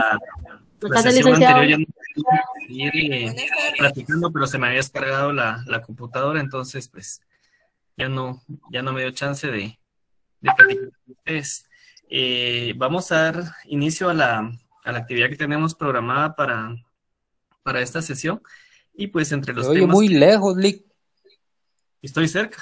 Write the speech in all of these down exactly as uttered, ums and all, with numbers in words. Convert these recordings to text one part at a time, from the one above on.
la, la sesión anterior ya no pude seguir eh, platicando, pero se me había descargado la, la computadora, entonces pues ya no, ya no me dio chance de, de platicar con ustedes. Eh, vamos a dar inicio a la, a la actividad que tenemos programada para, para esta sesión. Y pues entre los Se oye temas... muy lejos, Lick. Estoy cerca.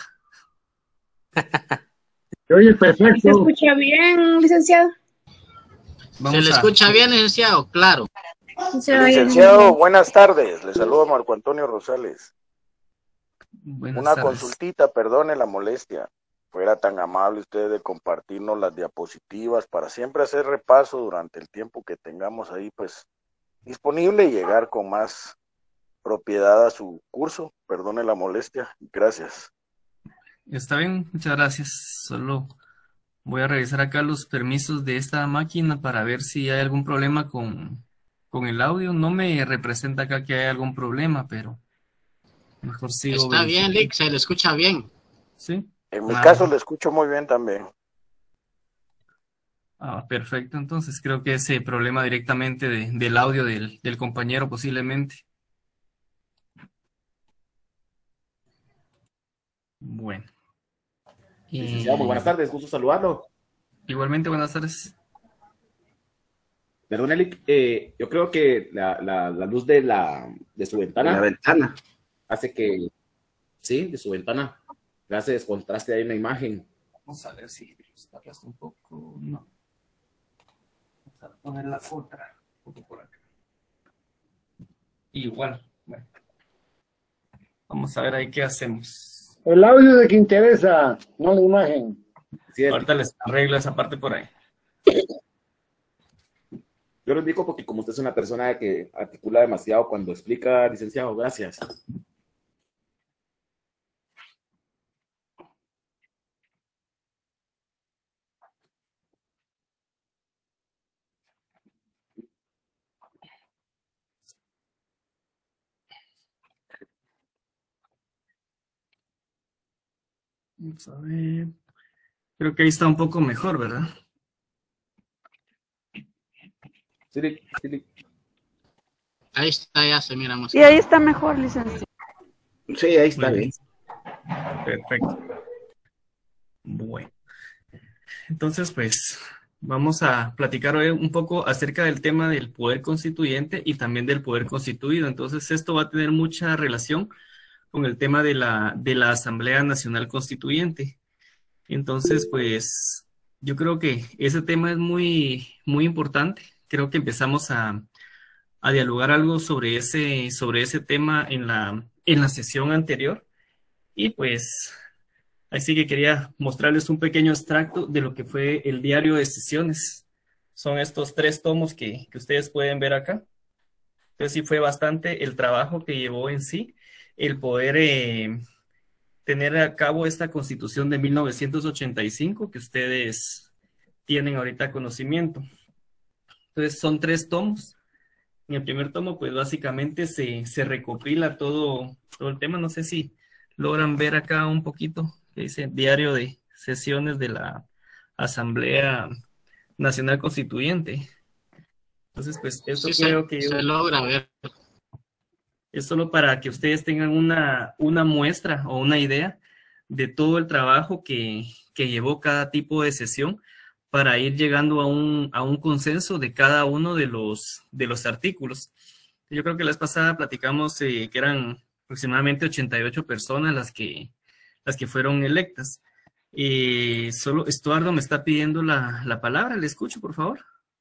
Se oye perfecto. ¿Se escucha bien, licenciado? Vamos ¿Se le a... escucha bien, licenciado? Claro. Se oye Licenciado, bien. buenas tardes. Le saludo a Marco Antonio Rosales. Buenas Una tardes. consultita, perdone la molestia. Fuera tan amable usted de compartirnos las diapositivas para siempre hacer repaso durante el tiempo que tengamos ahí, pues, disponible y llegar con más propiedad a su curso. Perdone la molestia. Gracias. Está bien, muchas gracias. Solo voy a revisar acá los permisos de esta máquina para ver si hay algún problema con, con el audio. No me representa acá que hay algún problema, pero mejor sigo Está bien, verificando. Lick, se le escucha bien. ¿Sí? En mi Ah, caso le escucho muy bien también. ah, perfecto. Entonces creo que ese problema directamente de- del audio del, del compañero posiblemente. Bueno. Licenciado, muy buenas Eh, tardes, gusto saludarlo. igualmente, buenas tardes. Perdón, Elic, eh, yo creo que la, la, la luz de, la, de su ventana La ventana. hace que, sí, de su ventana, le hace descontraste ahí en la imagen. Vamos a ver si está aplasta un poco. No. Vamos a poner la otra. Un poco por acá. Igual. Bueno. Vamos a ver ahí qué hacemos. El audio de que interesa, no la imagen. Sí, Ahorita les arreglo esa parte por ahí. yo lo indico porque como usted es una persona que articula demasiado cuando explica, licenciado, gracias. Vamos a ver. Creo que ahí está un poco mejor, ¿verdad? Sí, Lic, sí, Lic. Ahí está, ya se mira más. Y ahí está mejor, licenciado. Sí, ahí está Muy bien. bien. Perfecto. Bueno. Entonces, pues, vamos a platicar hoy un poco acerca del tema del poder constituyente y también del poder constituido. Entonces, esto va a tener mucha relación con el tema de la, de la Asamblea Nacional Constituyente. Entonces, pues, yo creo que ese tema es muy, muy importante. Creo que empezamos a, a dialogar algo sobre ese, sobre ese tema en la, en la sesión anterior. Y pues, así que quería mostrarles un pequeño extracto de lo que fue el diario de sesiones. Son estos tres tomos que, que ustedes pueden ver acá. Entonces, sí fue bastante el trabajo que llevó en sí el poder eh, tener a cabo esta Constitución de mil novecientos ochenta y cinco que ustedes tienen ahorita conocimiento. Entonces, son tres tomos. En el primer tomo, pues básicamente se, se recopila todo, todo el tema. No sé si logran ver acá un poquito, que dice diario de sesiones de la Asamblea Nacional Constituyente. Entonces, pues esto Sí, se, creo que yo, se logra ver. es solo para que ustedes tengan una, una muestra o una idea de todo el trabajo que, que llevó cada tipo de sesión para ir llegando a un, a un consenso de cada uno de los, de los artículos. Yo creo que la vez pasada platicamos eh, que eran aproximadamente ochenta y ocho personas las que, las que fueron electas. Eh, solo Estuardo me está pidiendo la, la palabra. ¿Le escucho, por favor?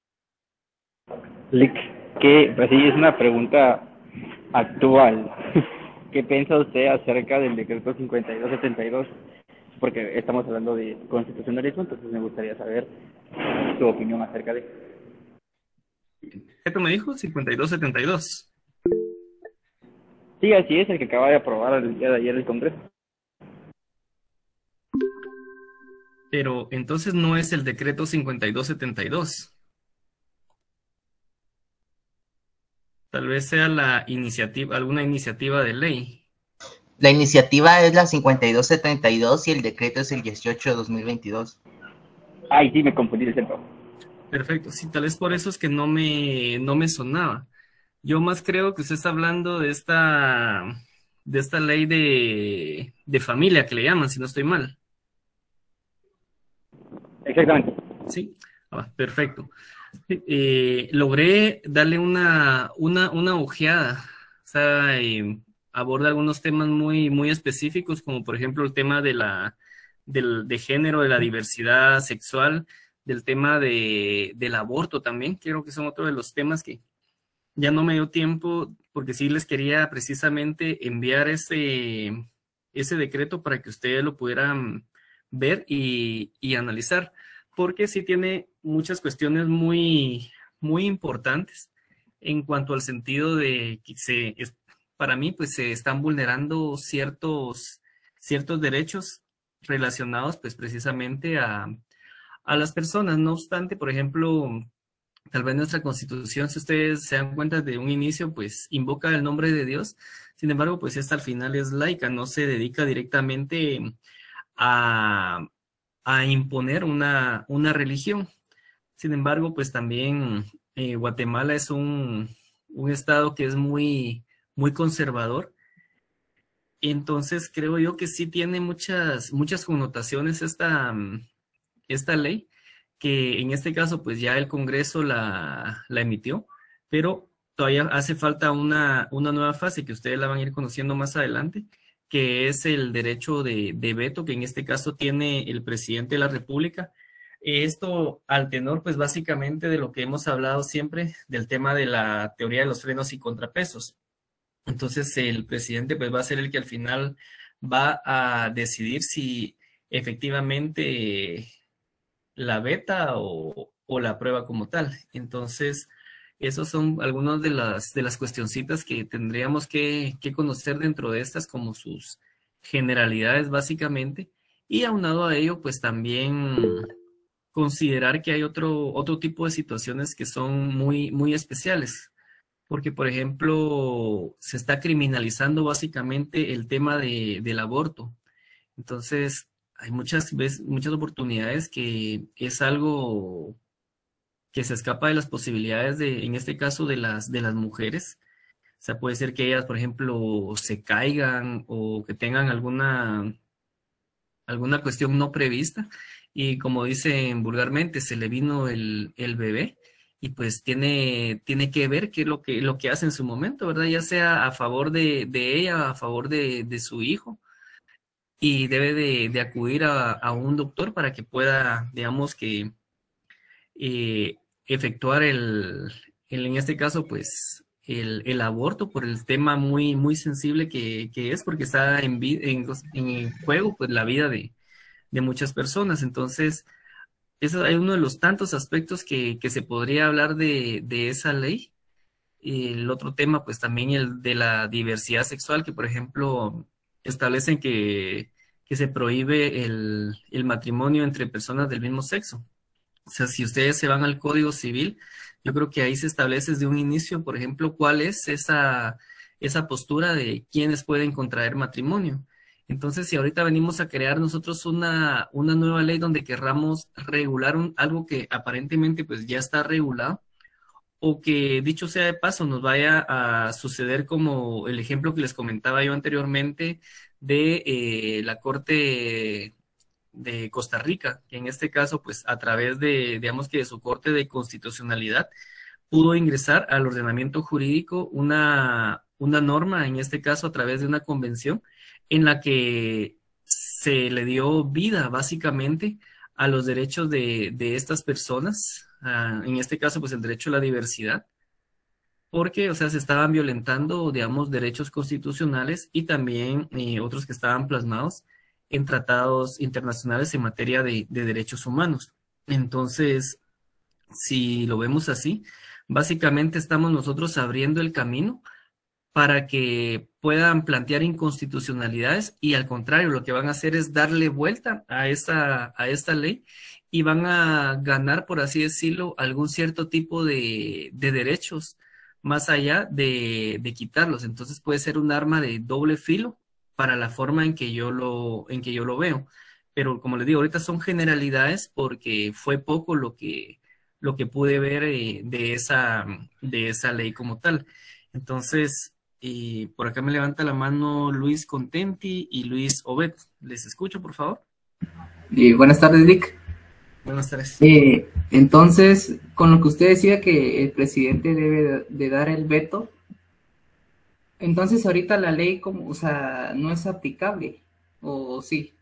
Lick, que pues sí, es una pregunta actual. ¿Qué piensa usted acerca del decreto cincuenta y dos setenta y dos? Porque estamos hablando de constitucionalismo, entonces me gustaría saber su opinión acerca de... ¿Qué me dijo? cincuenta y dos setenta y dos. Sí, así es, el que acaba de aprobar el día de ayer el Congreso. Pero entonces no es el decreto cincuenta y dos setenta y dos. Tal vez sea la iniciativa, alguna iniciativa de ley. La iniciativa es la cincuenta y dos setenta y dos y el decreto es el dieciocho de dos mil veintidós. Ay, sí, me confundí el centro. Perfecto. Sí, tal vez por eso es que no me, no me sonaba. Yo más creo que usted está hablando de esta, de esta ley de, de familia que le llaman, si no estoy mal. Exactamente. Sí, ah, perfecto. Sí, eh, logré darle una, una, una ojeada. O sea, eh, aborda algunos temas muy, muy específicos, como por ejemplo el tema de la, del, de género, de la diversidad sexual, del tema de, del aborto también. Creo que son otro de los temas que ya no me dio tiempo, porque sí les quería precisamente enviar ese, ese decreto para que ustedes lo pudieran ver y, y analizar, porque sí tiene muchas cuestiones muy, muy importantes en cuanto al sentido de que se, es- para mí, pues se están vulnerando ciertos, ciertos derechos relacionados, pues precisamente a, a las personas. No obstante, por ejemplo, tal vez nuestra constitución, si ustedes se dan cuenta de un inicio, pues invoca el nombre de Dios. Sin embargo, pues esta al final es laica, no se dedica directamente a, a imponer una, una religión. Sin embargo, pues también eh, Guatemala es un, un estado que es muy, muy conservador. Entonces creo yo que sí tiene muchas, muchas connotaciones esta, mm, esta ley, que en este caso pues ya el Congreso la, la emitió, pero todavía hace falta una, una nueva fase que ustedes la van a ir conociendo más adelante, que es el derecho de, de veto, que en este caso tiene el presidente de la República. Esto al tenor pues básicamente de lo que hemos hablado siempre, del tema de la teoría de los frenos y contrapesos. Entonces el presidente pues va a ser el que al final va a decidir si efectivamente la beta o, o la prueba como tal. Entonces, esos son algunas de las, de las cuestioncitas que tendríamos que, que conocer dentro de estas, como sus generalidades básicamente. Y aunado a ello, pues también considerar que hay otro, otro tipo de situaciones que son muy, muy especiales. Porque, por ejemplo, se está criminalizando básicamente el tema de, del aborto. Entonces, hay muchas veces, muchas oportunidades que es algo que se escapa de las posibilidades de, en este caso, de las, de las mujeres. O sea, puede ser que ellas, por ejemplo, se caigan o que tengan alguna, alguna cuestión no prevista y como dicen vulgarmente, se le vino el, el bebé y pues tiene, tiene que ver qué es lo que, lo que hace en su momento, ¿verdad? Ya sea a favor de, de ella, a favor de, de su hijo y debe de, de acudir a, a un doctor para que pueda, digamos que, eh, efectuar el, el, en este caso, pues, el, el aborto por el tema muy, muy sensible que, que es, porque está en, vi- en, en juego, pues, la vida de, de muchas personas. Entonces, eso es uno de los tantos aspectos que, que se podría hablar de, de esa ley. Y el otro tema, pues también el de la diversidad sexual, que por ejemplo establecen que, que se prohíbe el, el matrimonio entre personas del mismo sexo. O sea, si ustedes se van al Código Civil, yo creo que ahí se establece desde un inicio, por ejemplo, cuál es esa, esa postura de quiénes pueden contraer matrimonio. Entonces, si ahorita venimos a crear nosotros una, una nueva ley donde querramos regular un- algo que aparentemente pues ya está regulado, o que dicho sea de paso nos vaya a suceder como el ejemplo que les comentaba yo anteriormente de eh, la Corte de Costa Rica, que en este caso, pues a través de, digamos que de su Corte de Constitucionalidad, pudo ingresar al ordenamiento jurídico una, una norma, en este caso a través de una convención, en la que se le dio vida básicamente a los derechos de, de estas personas, ah, en este caso pues el derecho a la diversidad, porque, o sea, se estaban violentando, digamos, derechos constitucionales y también eh, otros que estaban plasmados en tratados internacionales en materia de, de derechos humanos. Entonces, si lo vemos así, básicamente estamos nosotros abriendo el camino para que puedan plantear inconstitucionalidades y al contrario, lo que van a hacer es darle vuelta a esta, a esta ley y van a ganar, por así decirlo, algún cierto tipo de, de derechos más allá de, de quitarlos. Entonces puede ser un arma de doble filo para la forma en que yo lo, en que yo lo veo. Pero como les digo, ahorita son generalidades porque fue poco lo que, lo que pude ver eh, de, esa, de esa ley como tal. Entonces, eh, por acá me levanta la mano Luis Contenti y Luis Obed. ¿Les escucho, por favor? Eh, buenas tardes, Dick. Buenas tardes. Eh, entonces, con lo que usted decía que el presidente debe de, de dar el veto, entonces ahorita la ley, como, o sea, no es aplicable, ¿o sí?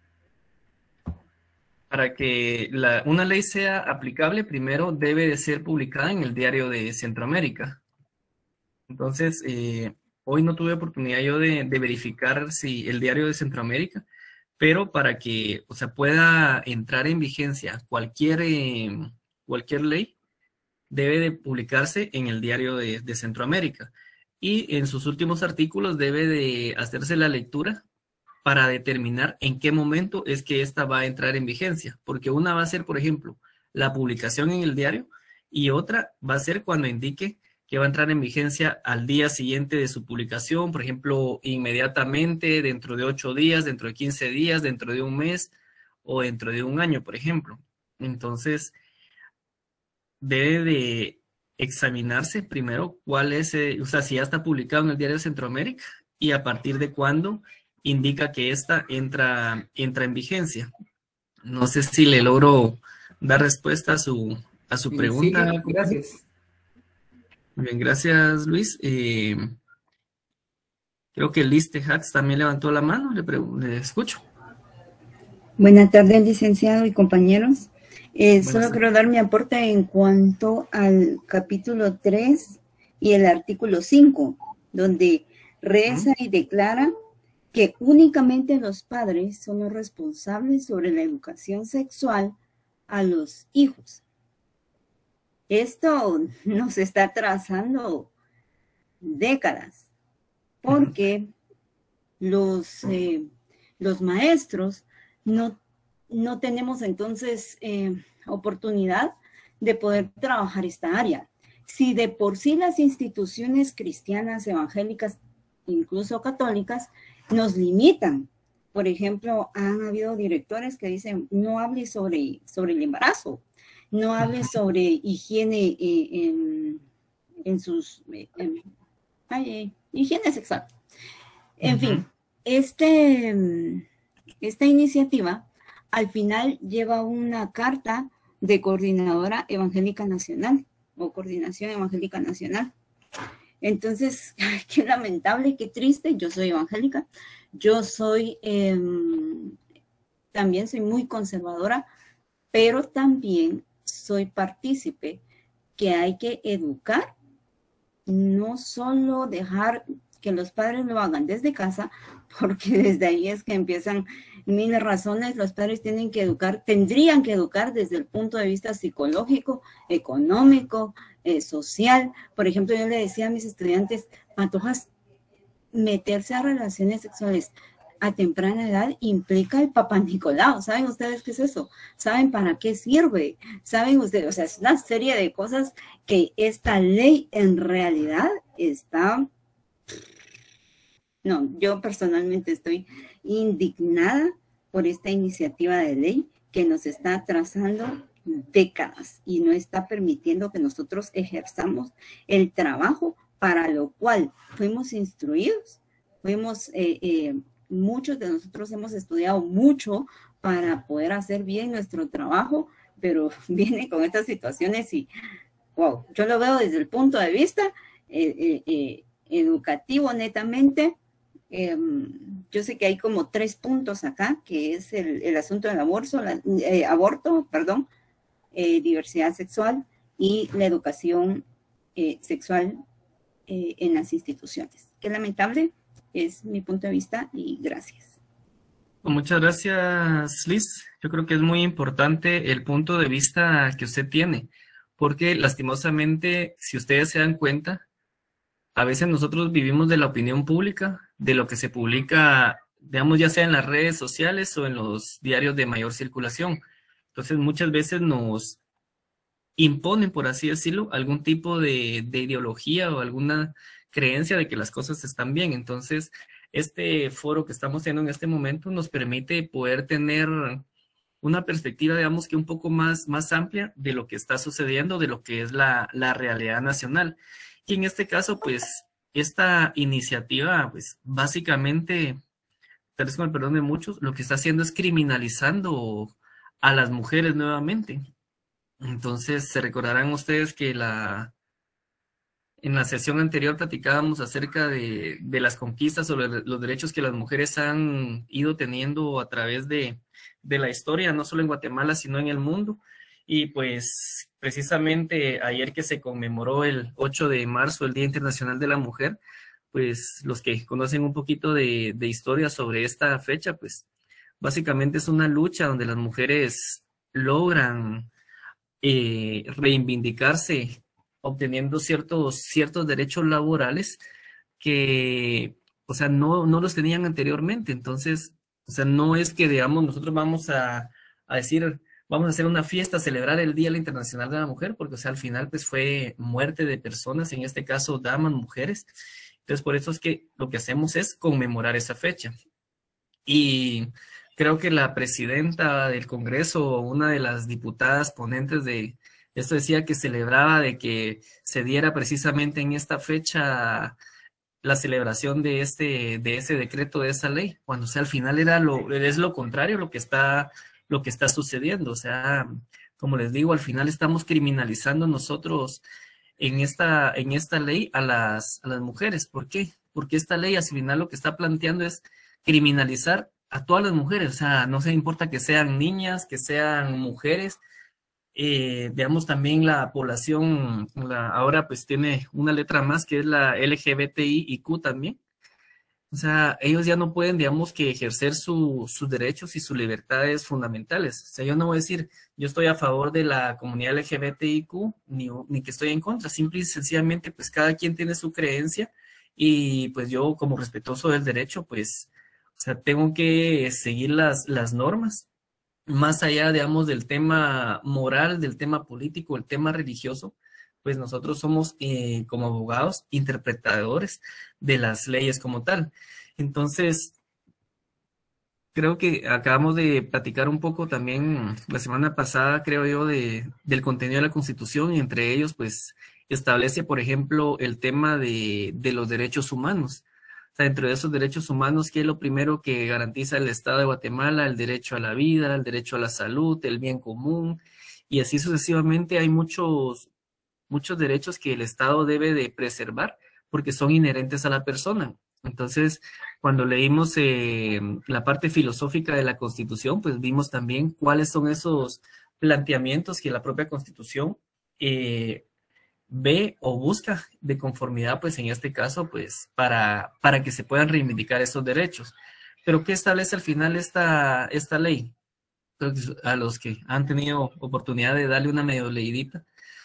Para que la, una ley sea aplicable, primero debe de ser publicada en el Diario de Centroamérica. Entonces, eh, hoy no tuve oportunidad yo de, de verificar si el Diario de Centroamérica, pero para que, o sea, pueda entrar en vigencia cualquier, eh, cualquier ley, debe de publicarse en el Diario de, de Centroamérica. Y en sus últimos artículos debe de hacerse la lectura para determinar en qué momento es que esta va a entrar en vigencia. Porque una va a ser, por ejemplo, la publicación en el diario y otra va a ser cuando indique que va a entrar en vigencia al día siguiente de su publicación, por ejemplo, inmediatamente, dentro de ocho días, dentro de quince días, dentro de un mes o dentro de un año, por ejemplo. Entonces, debe de examinarse primero cuál es, eh, o sea, si ya está publicado en el Diario de Centroamérica y a partir de cuándo indica que esta entra, entra en vigencia. No sé si le logro dar respuesta a su, a su pregunta. Sí, gracias. Bien, gracias, Luis. Eh, creo que Liz Tejax también levantó la mano. Le, le escucho. Buenas tardes, licenciado y compañeros. Eh, solo tardes. quiero dar mi aporte en cuanto al capítulo tres y el artículo cinco, donde reza y declara que únicamente los padres son los responsables sobre la educación sexual a los hijos. Esto nos está trazando décadas, porque los, eh, los maestros no, no tenemos entonces eh, oportunidad de poder trabajar esta área. Si de por sí las instituciones cristianas, evangélicas, incluso católicas, nos limitan. Por ejemplo, han habido directores que dicen, no hable sobre, sobre el embarazo, no hable sobre higiene eh, en, en sus... En, ay, higiene sexual. En uh-huh. fin, este, esta iniciativa al final lleva una carta de Coordinadora Evangélica Nacional o Coordinación Evangélica Nacional. Entonces, qué lamentable, qué triste. Yo soy evangélica, yo soy, eh, también soy muy conservadora, pero también soy partícipe que hay que educar, no solo dejar que los padres lo hagan desde casa, porque desde ahí es que empiezan mil razones. Los padres tienen que educar, tendrían que educar desde el punto de vista psicológico, económico, eh, social. Por ejemplo, yo le decía a mis estudiantes, Pantojas, meterse a relaciones sexuales a temprana edad implica el Papá Nicolau. ¿Saben ustedes qué es eso? ¿Saben para qué sirve? ¿Saben ustedes? O sea, es una serie de cosas que esta ley en realidad está... No, yo personalmente estoy indignada por esta iniciativa de ley que nos está trazando décadas y no está permitiendo que nosotros ejerzamos el trabajo para lo cual fuimos instruidos, fuimos... Eh, eh, muchos de nosotros hemos estudiado mucho para poder hacer bien nuestro trabajo, pero viene con estas situaciones y, wow, yo lo veo desde el punto de vista eh, eh, eh, educativo netamente. Eh, yo sé que hay como tres puntos acá, que es el, el asunto del aborto, la, eh, aborto, perdón, eh, diversidad sexual y la educación eh, sexual eh, en las instituciones. Qué lamentable. Es mi punto de vista y gracias. Muchas gracias, Liz. Yo creo que es muy importante el punto de vista que usted tiene, porque lastimosamente, si ustedes se dan cuenta, a veces nosotros vivimos de la opinión pública, de lo que se publica, digamos, ya sea en las redes sociales o en los diarios de mayor circulación. Entonces, muchas veces nos imponen, por así decirlo, algún tipo de, de ideología o alguna creencia de que las cosas están bien. Entonces, este foro que estamos teniendo en este momento nos permite poder tener una perspectiva, digamos que un poco más, más amplia de lo que está sucediendo, de lo que es la, la realidad nacional. Y en este caso, pues, esta iniciativa, pues, básicamente, tal vez con el perdón de muchos, lo que está haciendo es criminalizando a las mujeres nuevamente. Entonces, se recordarán ustedes que la, en la sesión anterior platicábamos acerca de, de las conquistas sobre los derechos que las mujeres han ido teniendo a través de, de la historia, no solo en Guatemala, sino en el mundo. Y pues precisamente ayer que se conmemoró el ocho de marzo, el Día Internacional de la Mujer, pues los que conocen un poquito de, de historia sobre esta fecha, pues básicamente es una lucha donde las mujeres logran eh, reivindicarse obteniendo ciertos, ciertos derechos laborales que, o sea, no, no los tenían anteriormente. Entonces, o sea, no es que, digamos, nosotros vamos a, a decir, vamos a hacer una fiesta, a celebrar el Día Internacional de la Mujer, porque, o sea, al final, pues, fue muerte de personas, en este caso, damas, mujeres. Entonces, por eso es que lo que hacemos es conmemorar esa fecha. Y creo que la presidenta del Congreso, una de las diputadas ponentes de esto, decía que celebraba de que se diera precisamente en esta fecha la celebración de este, de ese decreto, de esa ley, cuando, o sea, al final era lo, es lo contrario lo que está, lo que está sucediendo. O sea, como les digo, al final estamos criminalizando nosotros en esta, en esta ley a las, a las mujeres. ¿Por qué? Porque esta ley al final lo que está planteando es criminalizar a todas las mujeres. O sea, no se importa que sean niñas, que sean mujeres. Eh, digamos, también la población, la, ahora pues tiene una letra más que es la L G B T I Q también. O sea, ellos ya no pueden, digamos, que ejercer su, sus derechos y sus libertades fundamentales. O sea, yo no voy a decir, yo estoy a favor de la comunidad L G B T I Q, ni, ni que estoy en contra. Simple y sencillamente, pues cada quien tiene su creencia y pues yo, como respetuoso del derecho, pues, o sea, tengo que seguir las, las normas. Más allá, digamos, del tema moral, del tema político, el tema religioso, pues nosotros somos eh, como abogados interpretadores de las leyes como tal. Entonces, creo que acabamos de platicar un poco también la semana pasada, creo yo, de, del contenido de la Constitución, y entre ellos, pues, establece, por ejemplo, el tema de, de los derechos humanos. O sea, dentro de esos derechos humanos, ¿qué es lo primero que garantiza el Estado de Guatemala? El derecho a la vida, el derecho a la salud, el bien común, y así sucesivamente. Hay muchos, muchos derechos que el Estado debe de preservar porque son inherentes a la persona. Entonces, cuando leímos eh, la parte filosófica de la Constitución, pues vimos también cuáles son esos planteamientos que la propia Constitución eh, ve o busca de conformidad, pues en este caso, pues para, para que se puedan reivindicar esos derechos. Pero ¿qué establece al final esta, esta ley? Entonces, a los que han tenido oportunidad de darle una medio leidita,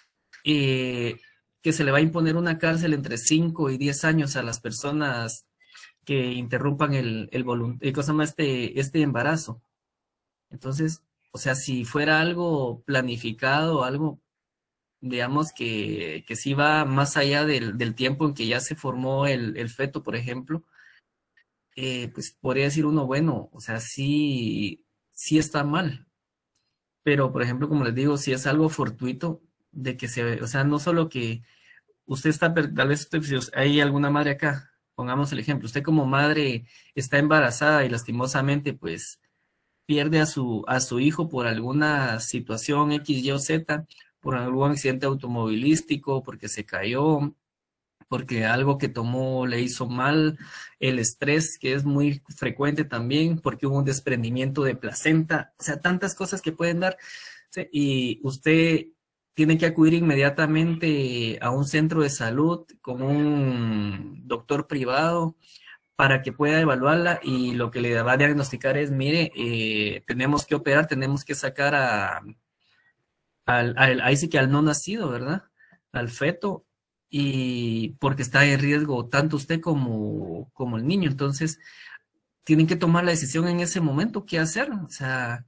eh, que se le va a imponer una cárcel entre cinco y diez años a las personas que interrumpan el, el, volunt el cosa más este, este embarazo. Entonces, o sea, si fuera algo planificado, algo, digamos, que, que sí va más allá del, del tiempo en que ya se formó el, el feto, por ejemplo, eh, pues podría decir uno, bueno, o sea, sí, sí está mal. Pero, por ejemplo, como les digo, si es algo fortuito, de que se, o sea, no solo que usted está, tal vez usted, si hay alguna madre acá, pongamos el ejemplo, usted como madre está embarazada y lastimosamente, pues, pierde a su, a su hijo por alguna situación X, Y o Z, por algún accidente automovilístico, porque se cayó, porque algo que tomó le hizo mal, el estrés, que es muy frecuente también, porque hubo un desprendimiento de placenta, o sea, tantas cosas que pueden dar, ¿sí? Y usted tiene que acudir inmediatamente a un centro de salud con un doctor privado para que pueda evaluarla, y lo que le va a diagnosticar es, mire, eh, tenemos que operar, tenemos que sacar a, al, al, ahí sí que al no nacido, ¿verdad? Al feto, y porque está en riesgo tanto usted como, como el niño. Entonces, tienen que tomar la decisión en ese momento, ¿qué hacer? O sea,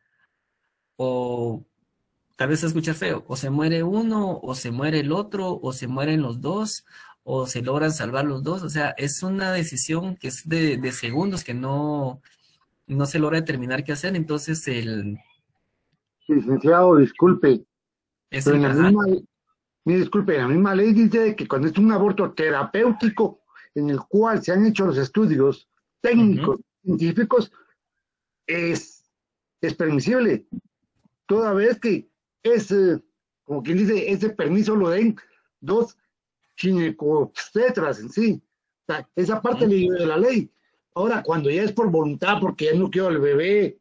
o tal vez se escucha feo, o se muere uno, o se muere el otro, o se mueren los dos, o se logran salvar los dos. O sea, es una decisión que es de, de segundos, que no, no se logra determinar qué hacer. Entonces, el, Licenciado, disculpe, Es pero en el, la ajá. misma, mire, disculpe, en la misma ley dice que cuando es un aborto terapéutico en el cual se han hecho los estudios técnicos, Ujú. científicos, es, es permisible, toda vez que es, eh, como quien dice, ese permiso lo den dos ginecobstetras en sí. O sea, esa parte Ujú. le de la ley. Ahora, cuando ya es por voluntad, porque ya no quiero al bebé,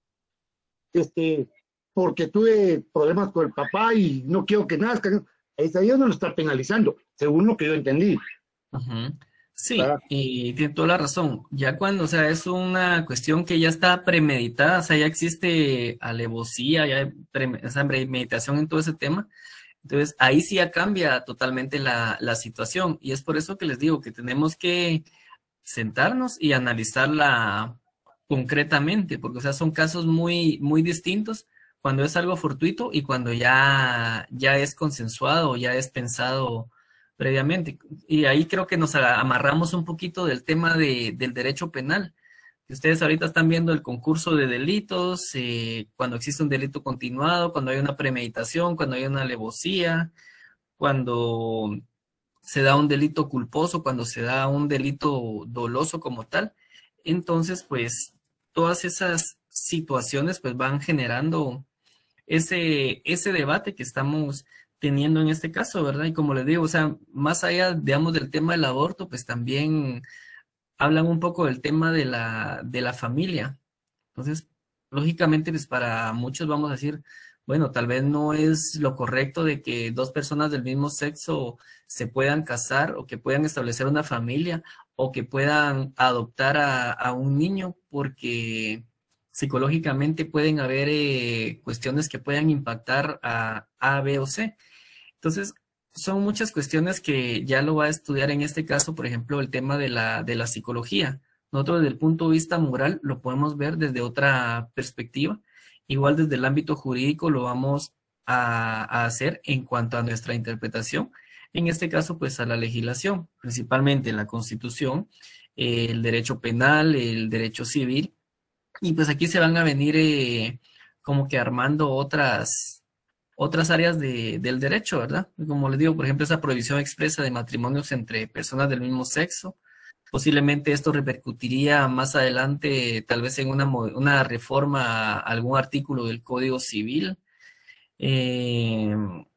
este, porque tuve problemas con el papá y no quiero que nazca, esa ya no lo está penalizando, según lo que yo entendí. Ujú. Sí, ¿Verdad? y tiene toda la razón. Ya cuando, o sea, es una cuestión que ya está premeditada, o sea, ya existe alevosía, ya hay pre- esa premeditación en todo ese tema. Entonces, ahí sí ya cambia totalmente la, la situación. Y es por eso que les digo que tenemos que sentarnos y analizarla concretamente, porque, o sea, son casos muy, muy distintos cuando es algo fortuito y cuando ya, ya es consensuado, ya es pensado previamente. Y ahí creo que nos a- amarramos un poquito del tema de, del derecho penal. Ustedes ahorita están viendo el concurso de delitos, eh, cuando existe un delito continuado, cuando hay una premeditación, cuando hay una alevosía, cuando se da un delito culposo, cuando se da un delito doloso como tal. Entonces, pues, todas esas situaciones pues van generando ese, ese debate que estamos teniendo en este caso, ¿verdad? Y como les digo, o sea, más allá, digamos, del tema del aborto, pues también hablan un poco del tema de la, de la familia. Entonces, lógicamente, pues para muchos vamos a decir, bueno, tal vez no es lo correcto de que dos personas del mismo sexo se puedan casar o que puedan establecer una familia o que puedan adoptar a, a un niño porque psicológicamente pueden haber eh, cuestiones que puedan impactar a A, B o C. Entonces, son muchas cuestiones que ya lo va a estudiar en este caso, por ejemplo, el tema de la, de la psicología. Nosotros desde el punto de vista moral lo podemos ver desde otra perspectiva. Igual desde el ámbito jurídico lo vamos a, a hacer en cuanto a nuestra interpretación. En este caso, pues a la legislación, principalmente la Constitución, eh, el derecho penal, el derecho civil. Y pues aquí se van a venir eh, como que armando otras, otras áreas de- del derecho, ¿verdad? Como les digo, por ejemplo, esa prohibición expresa de matrimonios entre personas del mismo sexo. Posiblemente esto repercutiría más adelante, tal vez en una, mo- una reforma a algún artículo del Código Civil. Eh,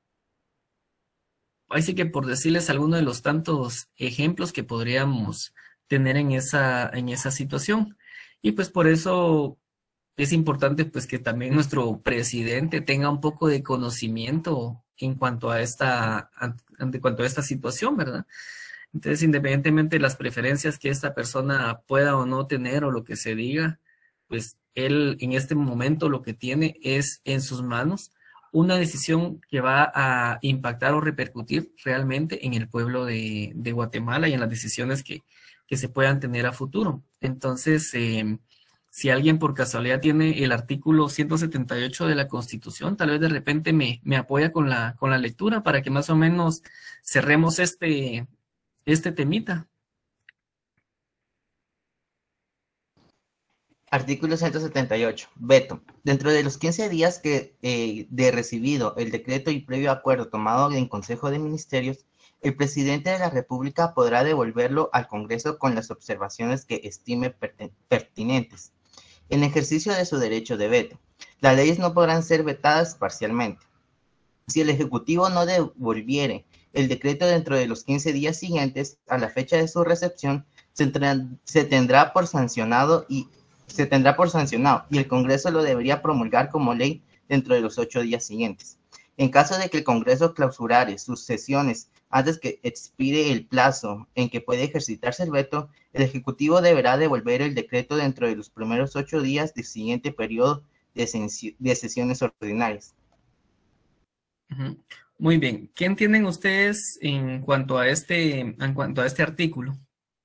Así que por decirles algunos de los tantos ejemplos que podríamos tener en esa, en esa situación. Y pues por eso es importante pues que también nuestro presidente tenga un poco de conocimiento en cuanto a esta, an- ante cuanto a esta situación, ¿verdad? Entonces, independientemente de las preferencias que esta persona pueda o no tener o lo que se diga, pues él en este momento lo que tiene es en sus manos una decisión que va a impactar o repercutir realmente en el pueblo de, de Guatemala y en las decisiones que, que se puedan tener a futuro. Entonces, eh, si alguien por casualidad tiene el artículo ciento setenta y ocho de la Constitución, tal vez de repente me, me apoya con la, con la lectura para que más o menos cerremos este, este temita. Artículo ciento setenta y ocho. Veto. Dentro de los quince días que eh, de recibido el decreto y previo acuerdo tomado en Consejo de Ministerios, el presidente de la República podrá devolverlo al Congreso con las observaciones que estime pertinentes. En ejercicio de su derecho de veto, las leyes no podrán ser vetadas parcialmente. Si el Ejecutivo no devolviere el decreto dentro de los quince días siguientes a la fecha de su recepción, se, se tendrá por sancionado y se tendrá por sancionado y el Congreso lo debería promulgar como ley dentro de los ocho días siguientes. En caso de que el Congreso clausurare sus sesiones antes que expire el plazo en que puede ejercitarse el veto, el Ejecutivo deberá devolver el decreto dentro de los primeros ocho días del siguiente periodo de, de sesiones ordinarias. Uh-huh. Muy bien. ¿Qué entienden ustedes en cuanto a este, en cuanto a este artículo?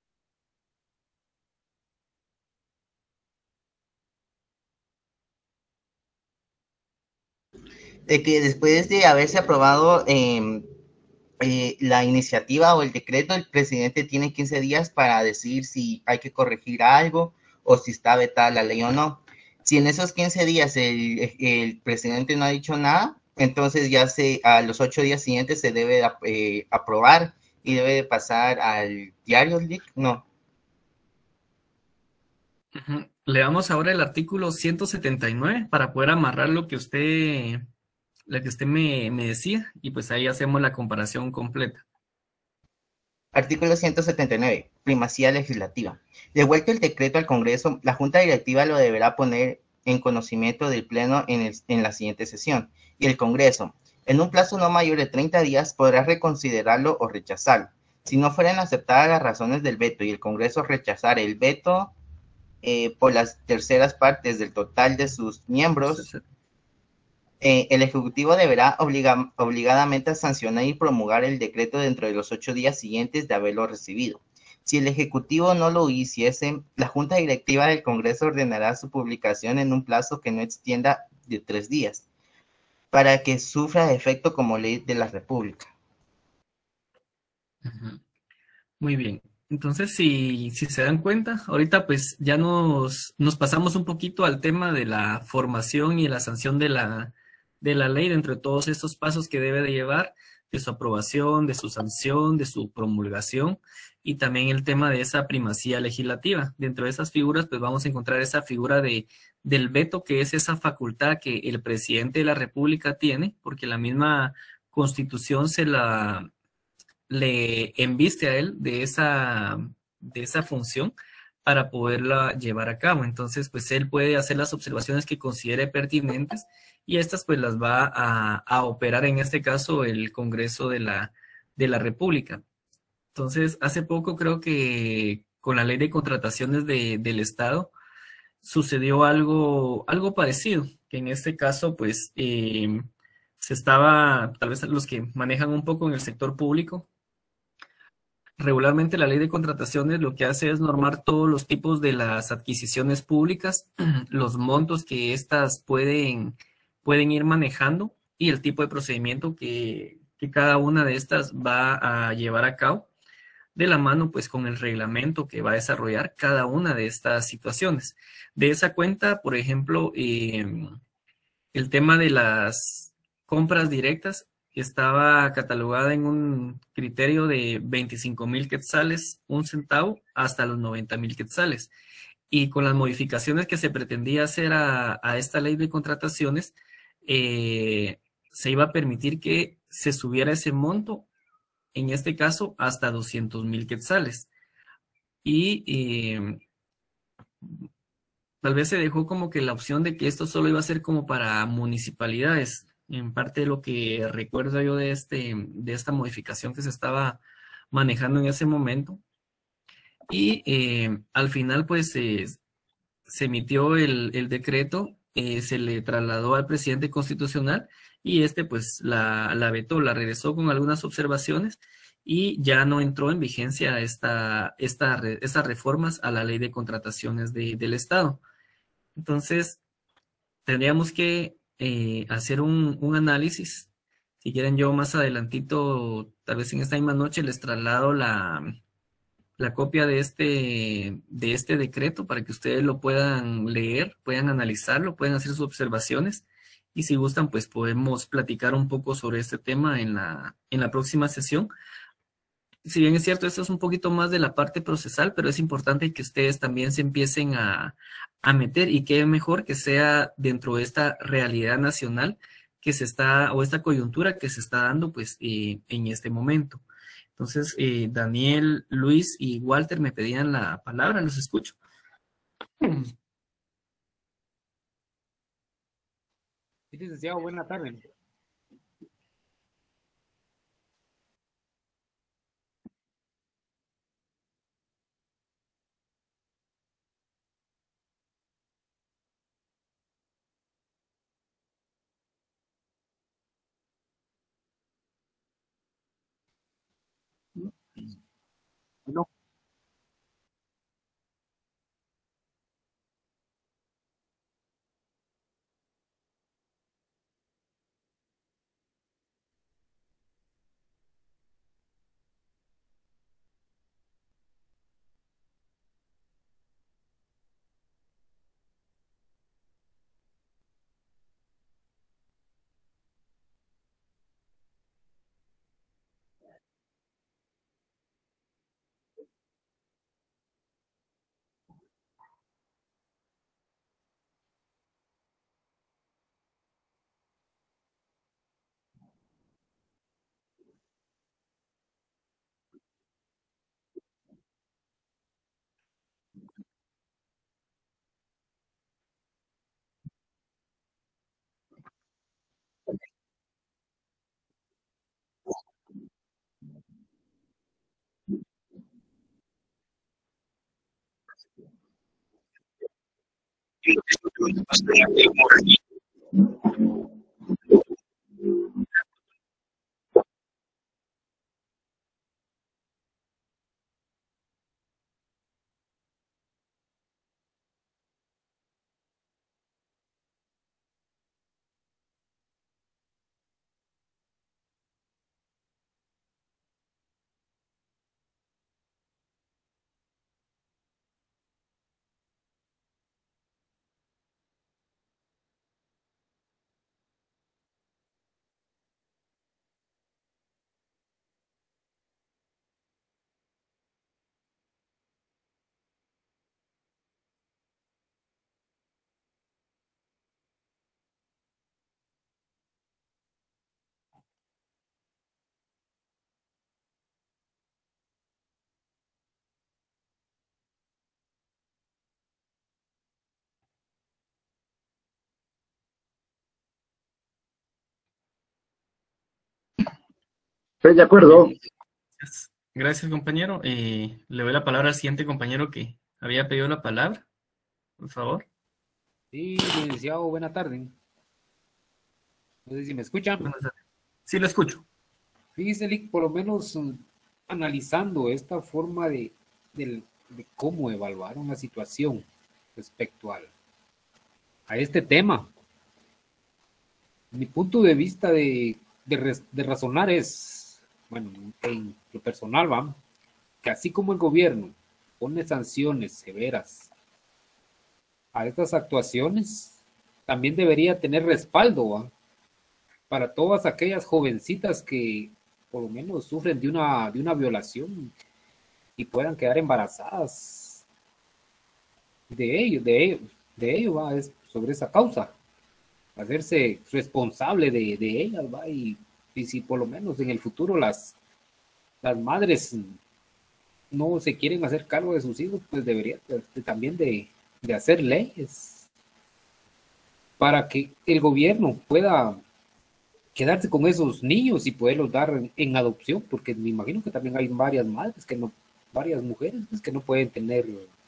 De que después de haberse aprobado eh, eh, la iniciativa o el decreto, el presidente tiene quince días para decir si hay que corregir algo o si está vetada la ley o no. Si en esos quince días el, el presidente no ha dicho nada, entonces ya se, a los ocho días siguientes se debe eh, aprobar y debe de pasar al diario Lic, no. Ujú. Leamos ahora el artículo ciento setenta y nueve para poder amarrar lo que usted, lo que usted me, me decía, y pues ahí hacemos la comparación completa. Artículo ciento setenta y nueve. Primacía legislativa. Devuelto el decreto al Congreso, la Junta Directiva lo deberá poner en conocimiento del Pleno en, el, en la siguiente sesión, y el Congreso, en un plazo no mayor de treinta días, podrá reconsiderarlo o rechazarlo. Si no fueran aceptadas las razones del veto y el Congreso rechazar el veto eh, por las terceras partes del total de sus miembros, Eh, el Ejecutivo deberá obliga, obligadamente a sancionar y promulgar el decreto dentro de los ocho días siguientes de haberlo recibido. Si el Ejecutivo no lo hiciese, la Junta Directiva del Congreso ordenará su publicación en un plazo que no extienda de tres días, para que sufra efecto como ley de la República. Ujú. Muy bien. Entonces, si, si se dan cuenta, ahorita pues ya nos, nos pasamos un poquito al tema de la formación y la sanción de la, de la ley dentro de todos estos pasos que debe de llevar, de su aprobación, de su sanción, de su promulgación y también el tema de esa primacía legislativa. Dentro de esas figuras pues vamos a encontrar esa figura de, del veto, que es esa facultad que el presidente de la República tiene, porque la misma Constitución se la le embiste a él de esa, de esa función para poderla llevar a cabo. Entonces, pues él puede hacer las observaciones que considere pertinentes y estas pues las va a, a operar en este caso el Congreso de la, de la República. Entonces, hace poco creo que con la ley de contrataciones de, del Estado sucedió algo, algo parecido, que en este caso pues eh, se estaba, tal vez los que manejan un poco en el sector público, regularmente la ley de contrataciones lo que hace es normar todos los tipos de las adquisiciones públicas, los montos que éstas pueden, pueden ir manejando y el tipo de procedimiento que, que cada una de estas va a llevar a cabo, de la mano pues con el reglamento que va a desarrollar cada una de estas situaciones. De esa cuenta, por ejemplo, eh, el tema de las compras directas estaba catalogada en un criterio de veinticinco mil quetzales, un centavo, hasta los noventa mil quetzales. Y con las modificaciones que se pretendía hacer a, a esta ley de contrataciones, eh, se iba a permitir que se subiera ese monto, en este caso, hasta doscientos mil quetzales. Y eh, tal vez se dejó como que la opción de que esto solo iba a ser como para municipalidades. En parte de lo que recuerdo yo de, este, de esta modificación que se estaba manejando en ese momento. Y eh, al final, pues, eh, se emitió el, el decreto, eh, se le trasladó al presidente constitucional y este, pues, la, la vetó, la regresó con algunas observaciones y ya no entró en vigencia esta, esta, estas reformas a la ley de contrataciones de, del Estado. Entonces, tendríamos que eh, hacer un, un análisis. Si quieren, yo más adelantito, tal vez en esta misma noche, les traslado la, la copia de este, de este decreto para que ustedes lo puedan leer, puedan analizarlo, puedan hacer sus observaciones. Y si gustan, pues podemos platicar un poco sobre este tema en la, en la próxima sesión. Si bien es cierto, esto es un poquito más de la parte procesal, pero es importante que ustedes también se empiecen a, a meter y qué mejor que sea dentro de esta realidad nacional que se está, o esta coyuntura que se está dando pues eh, en este momento. Entonces, eh, Daniel, Luis y Walter me pedían la palabra, los escucho. Sí, licenciado, buena tarde. No. Estoy de acuerdo. Gracias, Gracias, compañero. Eh, le doy la palabra al siguiente compañero que había pedido la palabra, por favor. Sí, licenciado, buena tarde. No sé si me escuchan. Sí, lo escucho. Fíjese, Lick, por lo menos mm, analizando esta forma de, del- de cómo evaluar una situación respecto al, a este tema. Mi punto de vista de, de, res- de razonar es, bueno, en lo personal, va, que así como el gobierno pone sanciones severas a estas actuaciones, también debería tener respaldo, ¿va? Para todas aquellas jovencitas que por lo menos sufren de una, de una violación y puedan quedar embarazadas de ello, de ello, de ello, ¿va? Es sobre esa causa, hacerse responsable de, de ellas, ¿va? Y, y si por lo menos en el futuro las, las madres no se quieren hacer cargo de sus hijos, pues debería de- de- también de, de hacer leyes para que el gobierno pueda quedarse con esos niños y poderlos dar en, en adopción, porque me imagino que también hay varias madres que no, varias mujeres pues, que no pueden tener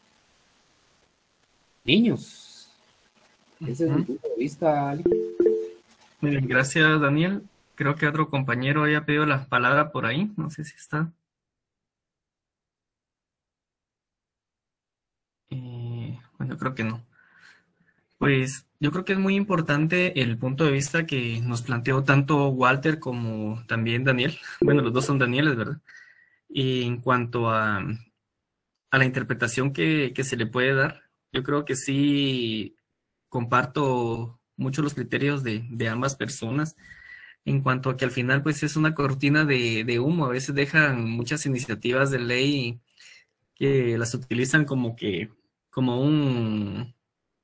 niños. Ese es mi Ujú. punto de vista, Ali. Muy bien, gracias, Daniel. Creo que otro compañero había pedido la palabra por ahí. No sé si está. Eh, bueno, creo que no. Pues yo creo que es muy importante el punto de vista que nos planteó tanto Walter como también Daniel. Bueno, los dos son Danieles, ¿verdad? Y en cuanto a, a la interpretación que, que se le puede dar, yo creo que sí comparto mucho los criterios de, de ambas personas en cuanto a que al final pues es una cortina de, de humo. A veces dejan muchas iniciativas de ley que las utilizan como que, como un,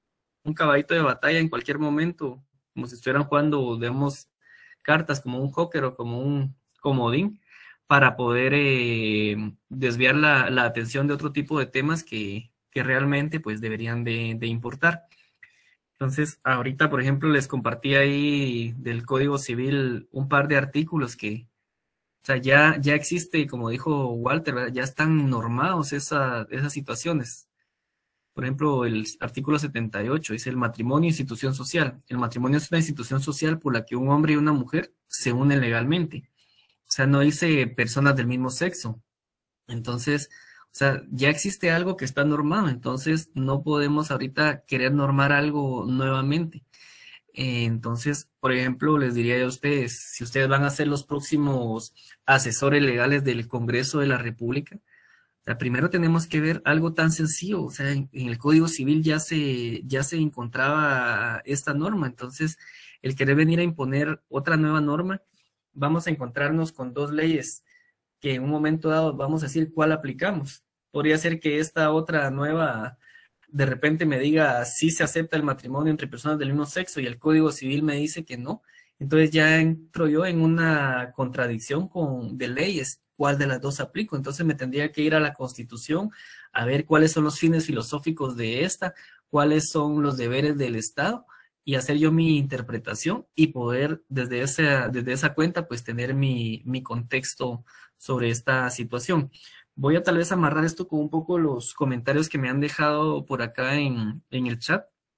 un caballito de batalla en cualquier momento, como si estuvieran jugando, digamos, cartas, como un póker o como un comodín, para poder eh, desviar la, la atención de otro tipo de temas que, que realmente pues deberían de, de importar. Entonces, ahorita, por ejemplo, les compartí ahí del Código Civil un par de artículos que, o sea, ya, ya existe, como dijo Walter, ¿verdad? Ya están normados esa- esas situaciones. Por ejemplo, el artículo setenta y ocho dice el matrimonio institución social. El matrimonio es una institución social por la que un hombre y una mujer se unen legalmente. O sea, no dice personas del mismo sexo. Entonces, o sea, ya existe algo que está normado, entonces no podemos ahorita querer normar algo nuevamente. Eh, entonces, por ejemplo, les diría a ustedes, si ustedes van a ser los próximos asesores legales del Congreso de la República, o sea, primero tenemos que ver algo tan sencillo, o sea, en, en el Código Civil ya se, ya se encontraba esta norma, entonces el querer venir a imponer otra nueva norma, vamos a encontrarnos con dos leyes que en un momento dado vamos a decir cuál aplicamos. Podría ser que esta otra nueva de repente me diga si se acepta el matrimonio entre personas del mismo sexo y el Código Civil me dice que no. Entonces ya entro yo en una contradicción con, de leyes, cuál de las dos aplico. Entonces me tendría que ir a la Constitución a ver cuáles son los fines filosóficos de esta, cuáles son los deberes del Estado y hacer yo mi interpretación y poder desde esa, desde esa cuenta pues tener mi, mi contexto sobre esta situación. Voy a tal vez amarrar esto con un poco los comentarios que me han dejado por acá en, en el chat.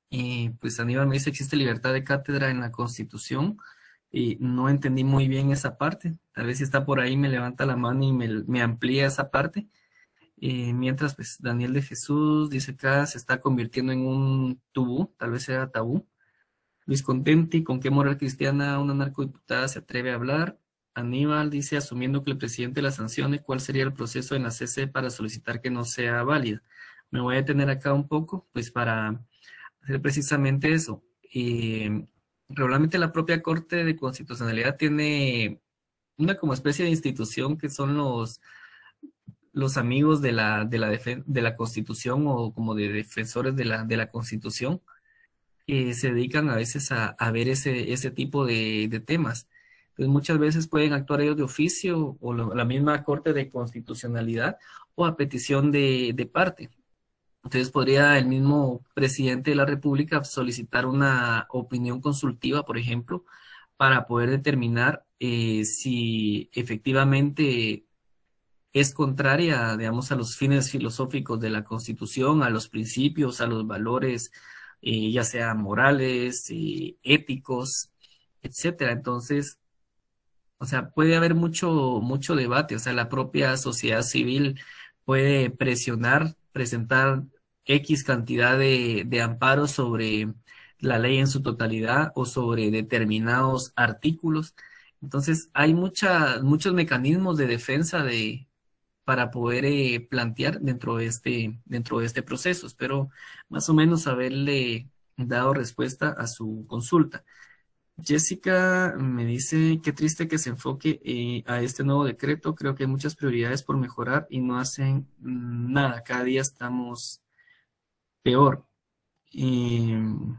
Eh, pues Aníbal me dice, existe libertad de cátedra en la Constitución. Y no entendí muy bien esa parte. Tal vez si está por ahí me levanta la mano y me, me amplía esa parte. Eh, mientras, pues, Daniel de Jesús dice acá, se está convirtiendo en un tabú, tal vez sea tabú. Luis Contenti, ¿con qué moral cristiana una narcodiputada se atreve a hablar? Aníbal dice, asumiendo que el presidente la sancione, ¿cuál sería el proceso en la C C para solicitar que no sea válida? Me voy a detener acá un poco, pues, para hacer precisamente eso. Eh, Regularmente la propia Corte de Constitucionalidad tiene una como especie de institución que son los, los amigos de la, de la, defen- de la Constitución o como de defensores de la, de la Constitución, que se dedican a veces a, a ver ese, ese tipo de, de temas. Entonces muchas veces pueden actuar ellos de oficio o lo- la misma Corte de Constitucionalidad o a petición de, de parte. Entonces podría el mismo presidente de la República solicitar una opinión consultiva, por ejemplo, para poder determinar eh, si efectivamente es contraria, digamos, a los fines filosóficos de la Constitución, a los principios, a los valores, eh, ya sea morales, eh, éticos, etcétera. Entonces, o sea, puede haber mucho, mucho debate, o sea, la propia sociedad civil puede presionar, presentar X cantidad de, de amparos sobre la ley en su totalidad o sobre determinados artículos. Entonces, hay mucha, muchos mecanismos de defensa de, para poder eh, plantear dentro de este, dentro de este proceso. Espero más o menos haberle dado respuesta a su consulta. Jessica me dice, qué triste que se enfoque eh, a este nuevo decreto. Creo que hay muchas prioridades por mejorar y no hacen mm, nada. Cada día estamos peor. Y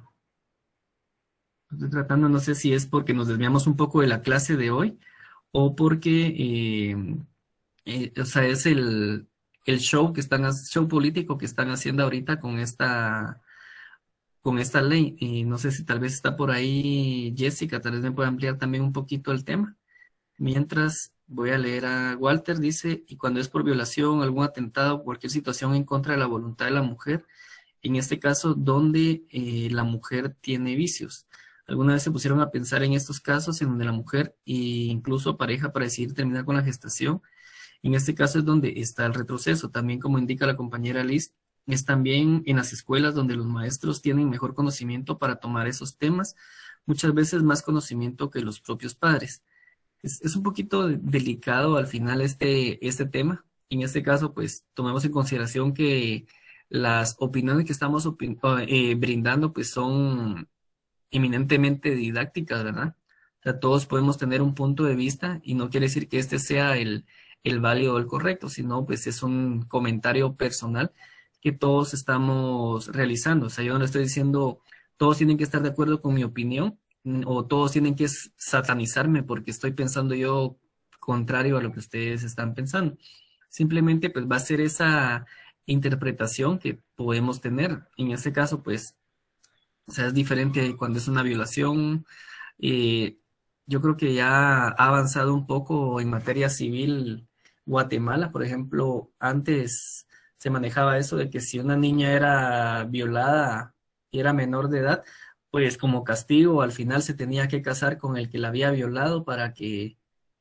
estoy tratando, no sé si es porque nos desviamos un poco de la clase de hoy o porque, eh, eh, o sea, es el, el show que están, ha- show político que están haciendo ahorita con esta con esta ley. Y no sé si tal vez está por ahí Jessica, tal vez me pueda ampliar también un poquito el tema. Mientras voy a leer a Walter, dice, y cuando es por violación, algún atentado, o cualquier situación en contra de la voluntad de la mujer, en este caso, donde eh, la mujer tiene vicios. ¿Alguna vez se pusieron a pensar en estos casos en donde la mujer e incluso pareja para decidir terminar con la gestación? En este caso es donde está el retroceso. También, como indica la compañera Liz, es también en las escuelas donde los maestros tienen mejor conocimiento para tomar esos temas, muchas veces más conocimiento que los propios padres. Es, es un poquito de- delicado al final este, este tema. En este caso, pues tomemos en consideración que las opiniones que estamos opin- o, eh, brindando pues son eminentemente didácticas, ¿verdad? O sea, todos podemos tener un punto de vista y no quiere decir que este sea el, el válido o el correcto, sino pues es un comentario personal que todos estamos realizando. O sea, yo no le estoy diciendo todos tienen que estar de acuerdo con mi opinión mm, o todos tienen que s- satanizarme porque estoy pensando yo contrario a lo que ustedes están pensando. Simplemente pues va a ser esa interpretación que podemos tener. En este caso, pues o sea, es diferente cuando es una violación. Eh, yo creo que ya ha avanzado un poco en materia civil Guatemala. Por ejemplo, antes se manejaba eso de que si una niña era violada y era menor de edad, pues como castigo al final se tenía que casar con el que la había violado para que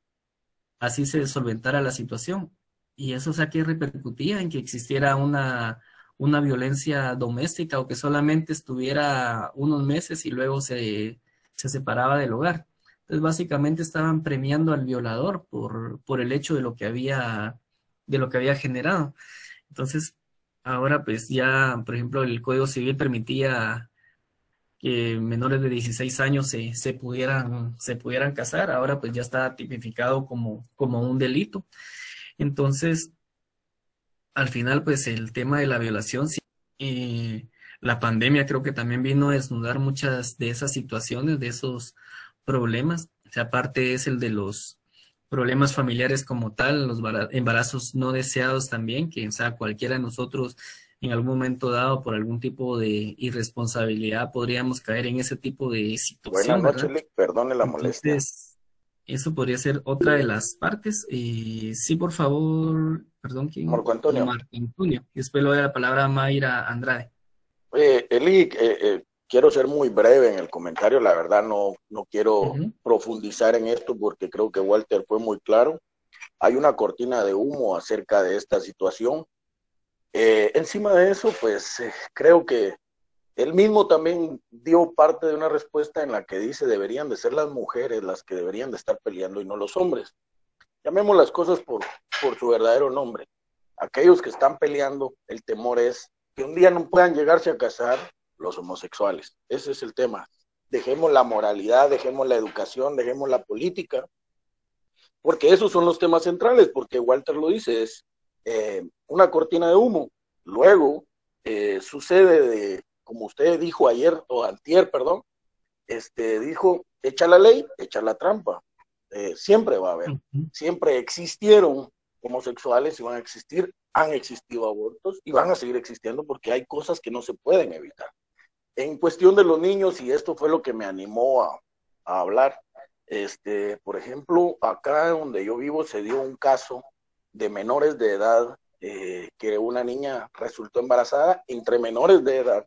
así se solventara la situación. Y eso, o sea, que repercutía en que existiera una, una violencia doméstica o que solamente estuviera unos meses y luego se, se separaba del hogar. Entonces, básicamente estaban premiando al violador por, por el hecho de lo que había, de lo que había generado. Entonces, ahora pues ya, por ejemplo, el Código Civil permitía que menores de dieciséis años se, se pudieran, se pudieran casar, ahora pues ya está tipificado como, como un delito. Entonces, al final, pues el tema de la violación, sí, eh, la pandemia creo que también vino a desnudar muchas de esas situaciones, de esos problemas. O sea, aparte es el de los problemas familiares como tal, los bara- embarazos no deseados también, que o sea, cualquiera de nosotros en algún momento dado por algún tipo de irresponsabilidad podríamos caer en ese tipo de Buenas situación, noches, ¿verdad? Lick, perdone la molestia. Entonces, eso podría ser otra de las partes. Eh, sí, por favor, perdón, ¿quién? Marco Antonio. Marco Antonio. Y después le doy la palabra a Mayra Andrade. Eh, Elic, eh, eh, quiero ser muy breve en el comentario, la verdad no, no quiero Ujú. profundizar en esto porque creo que Walter fue muy claro. Hay una cortina de humo acerca de esta situación. Eh, encima de eso, pues eh, creo que él mismo también dio parte de una respuesta en la que dice deberían de ser las mujeres las que deberían de estar peleando y no los hombres. Llamemos las cosas por, por su verdadero nombre. Aquellos que están peleando, el temor es que un día no puedan llegarse a casar los homosexuales. Ese es el tema. Dejemos la moralidad, dejemos la educación, dejemos la política, porque esos son los temas centrales, porque Walter lo dice, es eh, una cortina de humo. Luego eh, sucede de, como usted dijo ayer, o antier, perdón, este, dijo, echa la ley, echa la trampa. Eh, siempre va a haber, Ujú. siempre existieron homosexuales y van a existir, han existido abortos y van a seguir existiendo porque hay cosas que no se pueden evitar. En cuestión de los niños, y esto fue lo que me animó a, a hablar, este, por ejemplo, acá donde yo vivo se dio un caso de menores de edad, eh, que una niña resultó embarazada entre menores de edad,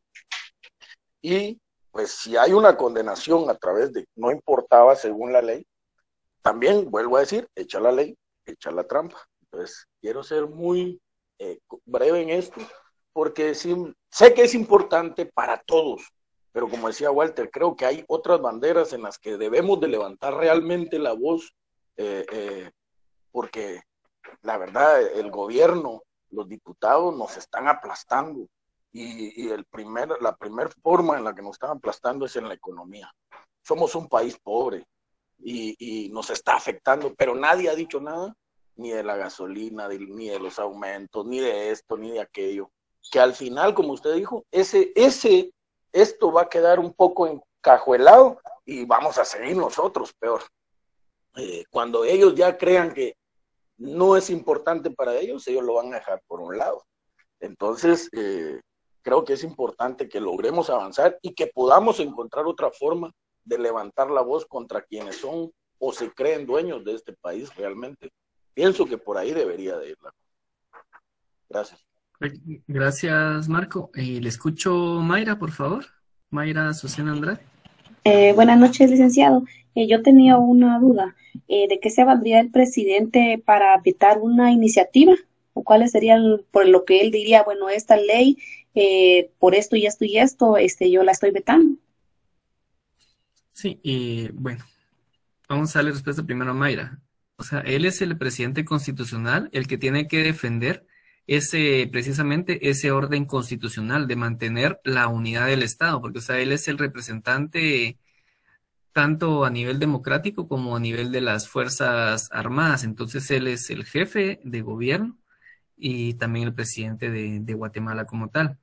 y pues si hay una condenación a través de, no importaba según la ley, también vuelvo a decir, echa la ley, echa la trampa. Entonces, quiero ser muy eh, breve en esto, porque sí, sé que es importante para todos, pero como decía Walter, creo que hay otras banderas en las que debemos de levantar realmente la voz, eh, eh, porque la verdad, el gobierno, los diputados nos están aplastando, y, y el primer, la primera forma en la que nos están aplastando es en la economía. Somos un país pobre, y, y nos está afectando, pero nadie ha dicho nada, ni de la gasolina, de, ni de los aumentos, ni de esto, ni de aquello, que al final, como usted dijo, ese, ese, esto va a quedar un poco encajuelado y vamos a seguir nosotros peor. Eh, cuando ellos ya crean que no es importante para ellos, ellos lo van a dejar por un lado. Entonces, eh, creo que es importante que logremos avanzar y que podamos encontrar otra forma de levantar la voz contra quienes son o se creen dueños de este país realmente. Pienso que por ahí debería de ir la cosa. Gracias. Gracias, Marco. Eh, le escucho Mayra, por favor. Mayra Susana Andrade. Eh, buenas noches, licenciado. Eh, yo tenía una duda. Eh, ¿de qué se valdría el presidente para vetar una iniciativa? ¿O cuáles serían, por lo que él diría, bueno, esta ley, eh, por esto y esto y esto, este, yo la estoy vetando? Sí, y bueno, vamos a darle respuesta primero a Mayra. O sea, él es el presidente constitucional, el que tiene que defender ese, precisamente ese orden constitucional de mantener la unidad del Estado, porque, o sea, él es el representante tanto a nivel democrático como a nivel de las Fuerzas Armadas. Entonces, él es el jefe de gobierno y también el presidente de, de Guatemala como tal.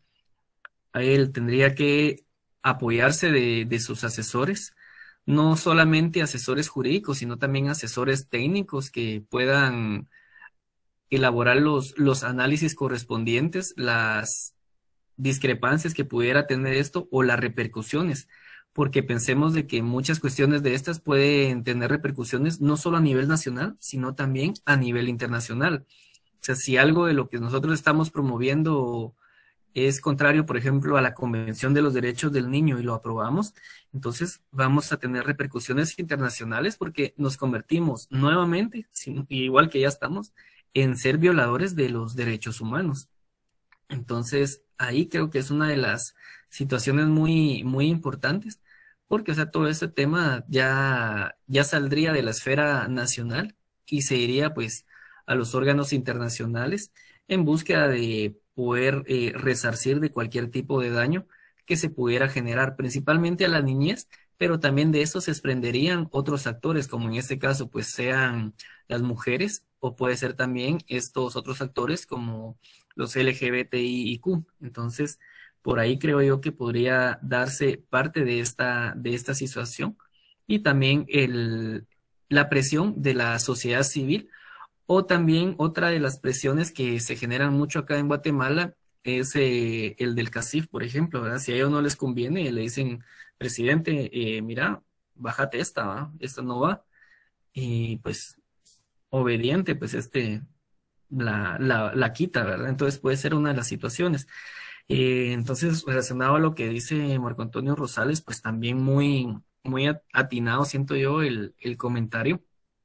A él tendría que apoyarse de, de sus asesores, no solamente asesores jurídicos, sino también asesores técnicos que puedan elaborar los, los análisis correspondientes, las discrepancias que pudiera tener esto o las repercusiones, porque pensemos de que muchas cuestiones de estas pueden tener repercusiones no solo a nivel nacional, sino también a nivel internacional. O sea, si algo de lo que nosotros estamos promoviendo es contrario, por ejemplo, a la Convención de los Derechos del Niño y lo aprobamos, entonces vamos a tener repercusiones internacionales porque nos convertimos nuevamente, sin- igual que ya estamos, en ser violadores de los derechos humanos. Entonces, ahí creo que es una de las situaciones muy, muy importantes, porque, o sea, todo este tema ya, ya saldría de la esfera nacional y se iría, pues, a los órganos internacionales en búsqueda de poder eh, resarcir de cualquier tipo de daño que se pudiera generar, principalmente a la niñez, pero también de eso se desprenderían otros actores, como en este caso, pues, sean las mujeres, o puede ser también estos otros actores como los L G B T I Q. Entonces, por ahí creo yo que podría darse parte de esta, de esta situación y también el, la presión de la sociedad civil o también otra de las presiones que se generan mucho acá en Guatemala es eh, el del CACIF, por ejemplo, ¿verdad? Si a ellos no les conviene, le dicen, presidente, eh, mira, bájate esta, ¿va? Esta no va. Y pues obediente, pues este la, la, la quita, ¿verdad? Entonces puede ser una de las situaciones. Eh, entonces, relacionado a lo que dice Marco Antonio Rosales, pues también muy, muy at- atinado, siento yo, el, el comentario.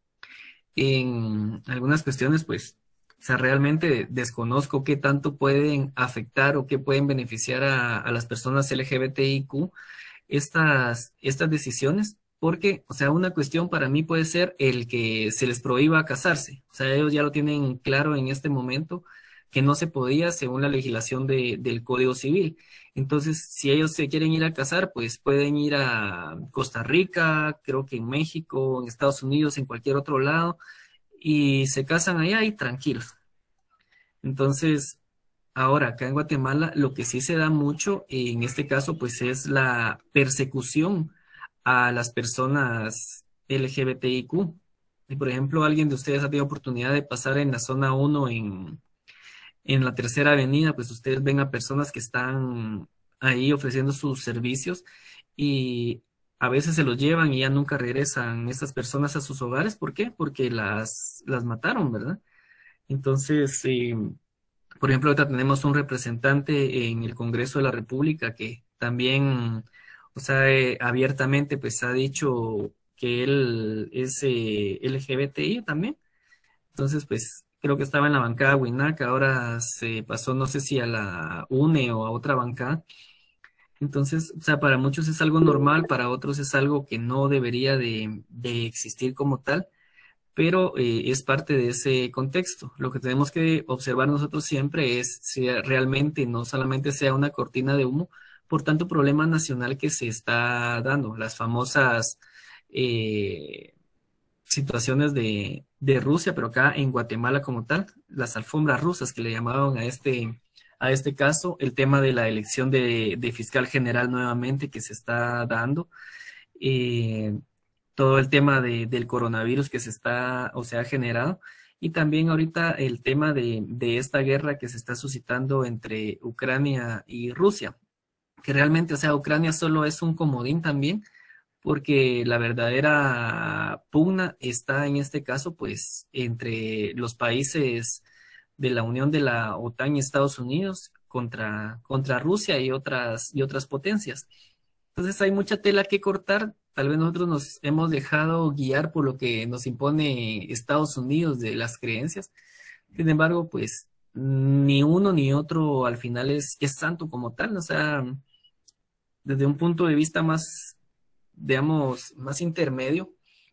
En algunas cuestiones, pues, o sea, realmente desconozco qué tanto pueden afectar o qué pueden beneficiar a, a las personas L G B T I Q estas, estas decisiones, porque, o sea, una cuestión para mí puede ser el que se les prohíba casarse. O sea, ellos ya lo tienen claro en este momento que no se podía según la legislación de- del Código Civil. Entonces, si ellos se quieren ir a casar, pues pueden ir a Costa Rica, creo que en México, en Estados Unidos, en cualquier otro lado, y se casan allá y tranquilos. Entonces, ahora acá en Guatemala, lo que sí se da mucho en este caso, pues es la persecución a las personas L G B T I Q. Y por ejemplo, alguien de ustedes ha tenido oportunidad de pasar en la zona uno en, en la tercera avenida, pues ustedes ven a personas que están ahí ofreciendo sus servicios y a veces se los llevan y ya nunca regresan estas personas a sus hogares. ¿Por qué? Porque las, las mataron, ¿verdad? Entonces, eh, por ejemplo, ahorita tenemos un representante en el Congreso de la República que también, o sea, eh, abiertamente pues ha dicho que él es eh, L G B T I también. Entonces, pues creo que estaba en la bancada Winac, ahora se pasó, no sé si a la UNE o a otra bancada. Entonces, o sea, para muchos es algo normal, para otros es algo que no debería de, de existir como tal, pero eh, es parte de ese contexto. Lo que tenemos que observar nosotros siempre es si realmente no solamente sea una cortina de humo por tanto problema nacional que se está dando, las famosas eh, situaciones de, de Rusia, pero acá en Guatemala como tal, las alfombras rusas que le llamaban a este, a este caso, el tema de la elección de, de fiscal general nuevamente que se está dando. eh, Todo el tema de- del coronavirus que se está o se ha generado y también ahorita el tema de, de esta guerra que se está suscitando entre Ucrania y Rusia, que realmente, o sea, Ucrania solo es un comodín también, porque la verdadera pugna está en este caso, pues, entre los países de la Unión de la OTAN y Estados Unidos contra, contra Rusia y otras, y otras potencias. Entonces hay mucha tela que cortar. Tal vez nosotros nos hemos dejado guiar por lo que nos impone Estados Unidos de las creencias. Sin embargo, pues ni uno ni otro al final es, es santo como tal. O sea, desde un punto de vista más, digamos, más intermedio,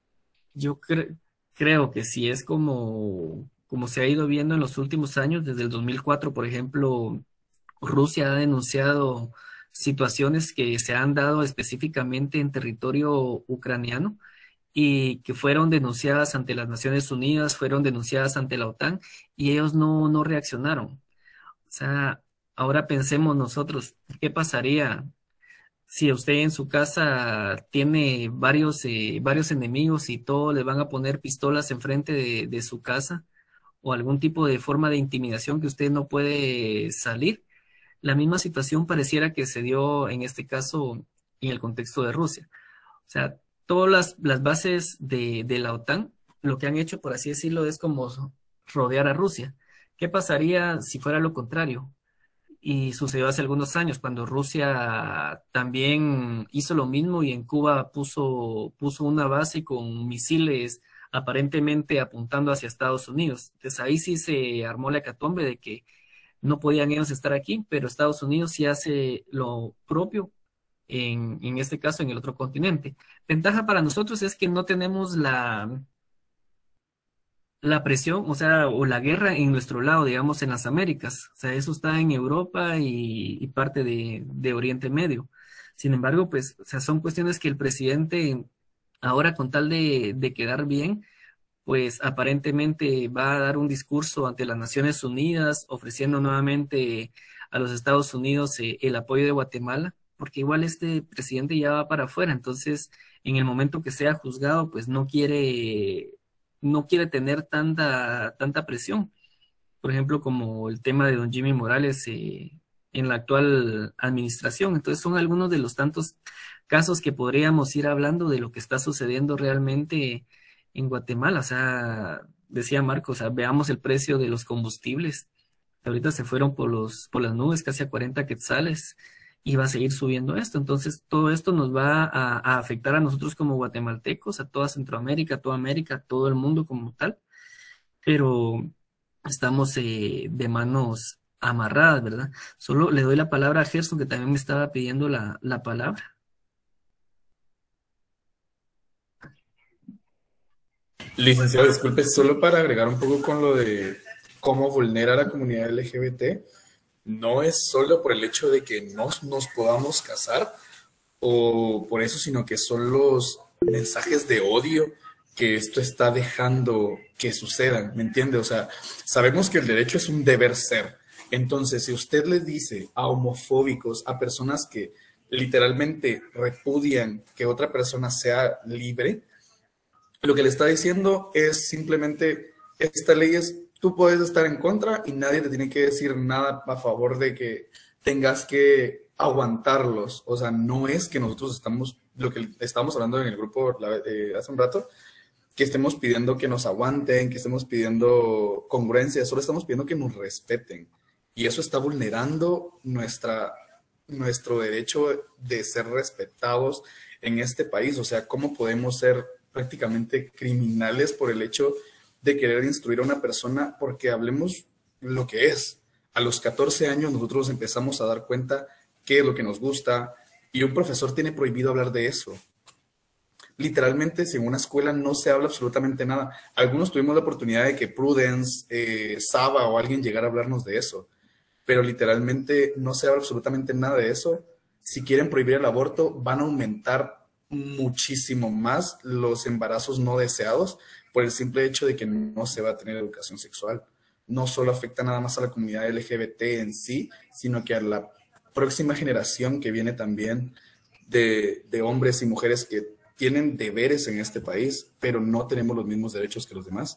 yo cre- creo que si es como, como se ha ido viendo en los últimos años, desde el dos mil cuatro, por ejemplo, Rusia ha denunciado situaciones que se han dado específicamente en territorio ucraniano y que fueron denunciadas ante las Naciones Unidas, fueron denunciadas ante la OTAN y ellos no, no reaccionaron. O sea, ahora pensemos nosotros, ¿qué pasaría si usted en su casa tiene varios, eh, varios enemigos y todos le van a poner pistolas enfrente de, de su casa o algún tipo de forma de intimidación que usted no puede salir? La misma situación pareciera que se dio en este caso en el contexto de Rusia. O sea, todas las, las bases de, de la OTAN, lo que han hecho, por así decirlo, es como rodear a Rusia. ¿Qué pasaría si fuera lo contrario? Y sucedió hace algunos años, cuando Rusia también hizo lo mismo y en Cuba puso, puso una base con misiles aparentemente apuntando hacia Estados Unidos. Entonces ahí sí se armó la hecatombe de que no podían ellos estar aquí, pero Estados Unidos sí hace lo propio en, en este caso en el otro continente. Ventaja para nosotros es que no tenemos la, la presión, o sea, o la guerra en nuestro lado, digamos, en las Américas. O sea, eso está en Europa y, y parte de, de Oriente Medio. Sin embargo, pues, o sea, son cuestiones que el presidente, ahora con tal de, de quedar bien, pues aparentemente va a dar un discurso ante las Naciones Unidas, ofreciendo nuevamente a los Estados Unidos eh, el apoyo de Guatemala, porque igual este presidente ya va para afuera, entonces en el momento que sea juzgado, pues no quiere, no quiere tener tanta, tanta presión. Por ejemplo, como el tema de don Jimmy Morales eh, en la actual administración. Entonces son algunos de los tantos casos que podríamos ir hablando de lo que está sucediendo realmente en Guatemala. O sea, decía Marcos, o sea, veamos el precio de los combustibles. Ahorita se fueron por los, por las nubes casi a cuarenta quetzales y va a seguir subiendo esto. Entonces, todo esto nos va a, a afectar a nosotros como guatemaltecos, a toda Centroamérica, a toda América, a todo el mundo como tal. Pero estamos eh, de manos amarradas, ¿verdad? Solo le doy la palabra a Gerson, que también me estaba pidiendo la, la palabra. Licenciado, disculpe, solo para agregar un poco con lo de cómo vulnera a la comunidad L G B T, no es solo por el hecho de que no nos podamos casar o por eso, sino que son los mensajes de odio que esto está dejando que sucedan, ¿me entiende? O sea, sabemos que el derecho es un deber ser. Entonces, si usted le dice a homofóbicos, a personas que literalmente repudian que otra persona sea libre, lo que le está diciendo es simplemente, esta ley es, tú puedes estar en contra y nadie te tiene que decir nada a favor de que tengas que aguantarlos. O sea, no es que nosotros estamos, lo que estamos hablando en el grupo eh, hace un rato, que estemos pidiendo que nos aguanten, que estemos pidiendo congruencia, solo estamos pidiendo que nos respeten. Y eso está vulnerando nuestra, nuestro derecho de ser respetados en este país. O sea, ¿cómo podemos ser prácticamente criminales por el hecho de querer instruir a una persona? Porque hablemos lo que es. A los catorce años nosotros empezamos a dar cuenta qué es lo que nos gusta y un profesor tiene prohibido hablar de eso. Literalmente, si en una escuela no se habla absolutamente nada. Algunos tuvimos la oportunidad de que Prudence, eh, Saba o alguien llegara a hablarnos de eso, pero literalmente no se habla absolutamente nada de eso. Si quieren prohibir el aborto, van a aumentar muchísimo más los embarazos no deseados por el simple hecho de que no se va a tener educación sexual. No solo afecta nada más a la comunidad L G B T en sí, sino que a la próxima generación que viene también de, de hombres y mujeres que tienen deberes en este país, pero no tenemos los mismos derechos que los demás.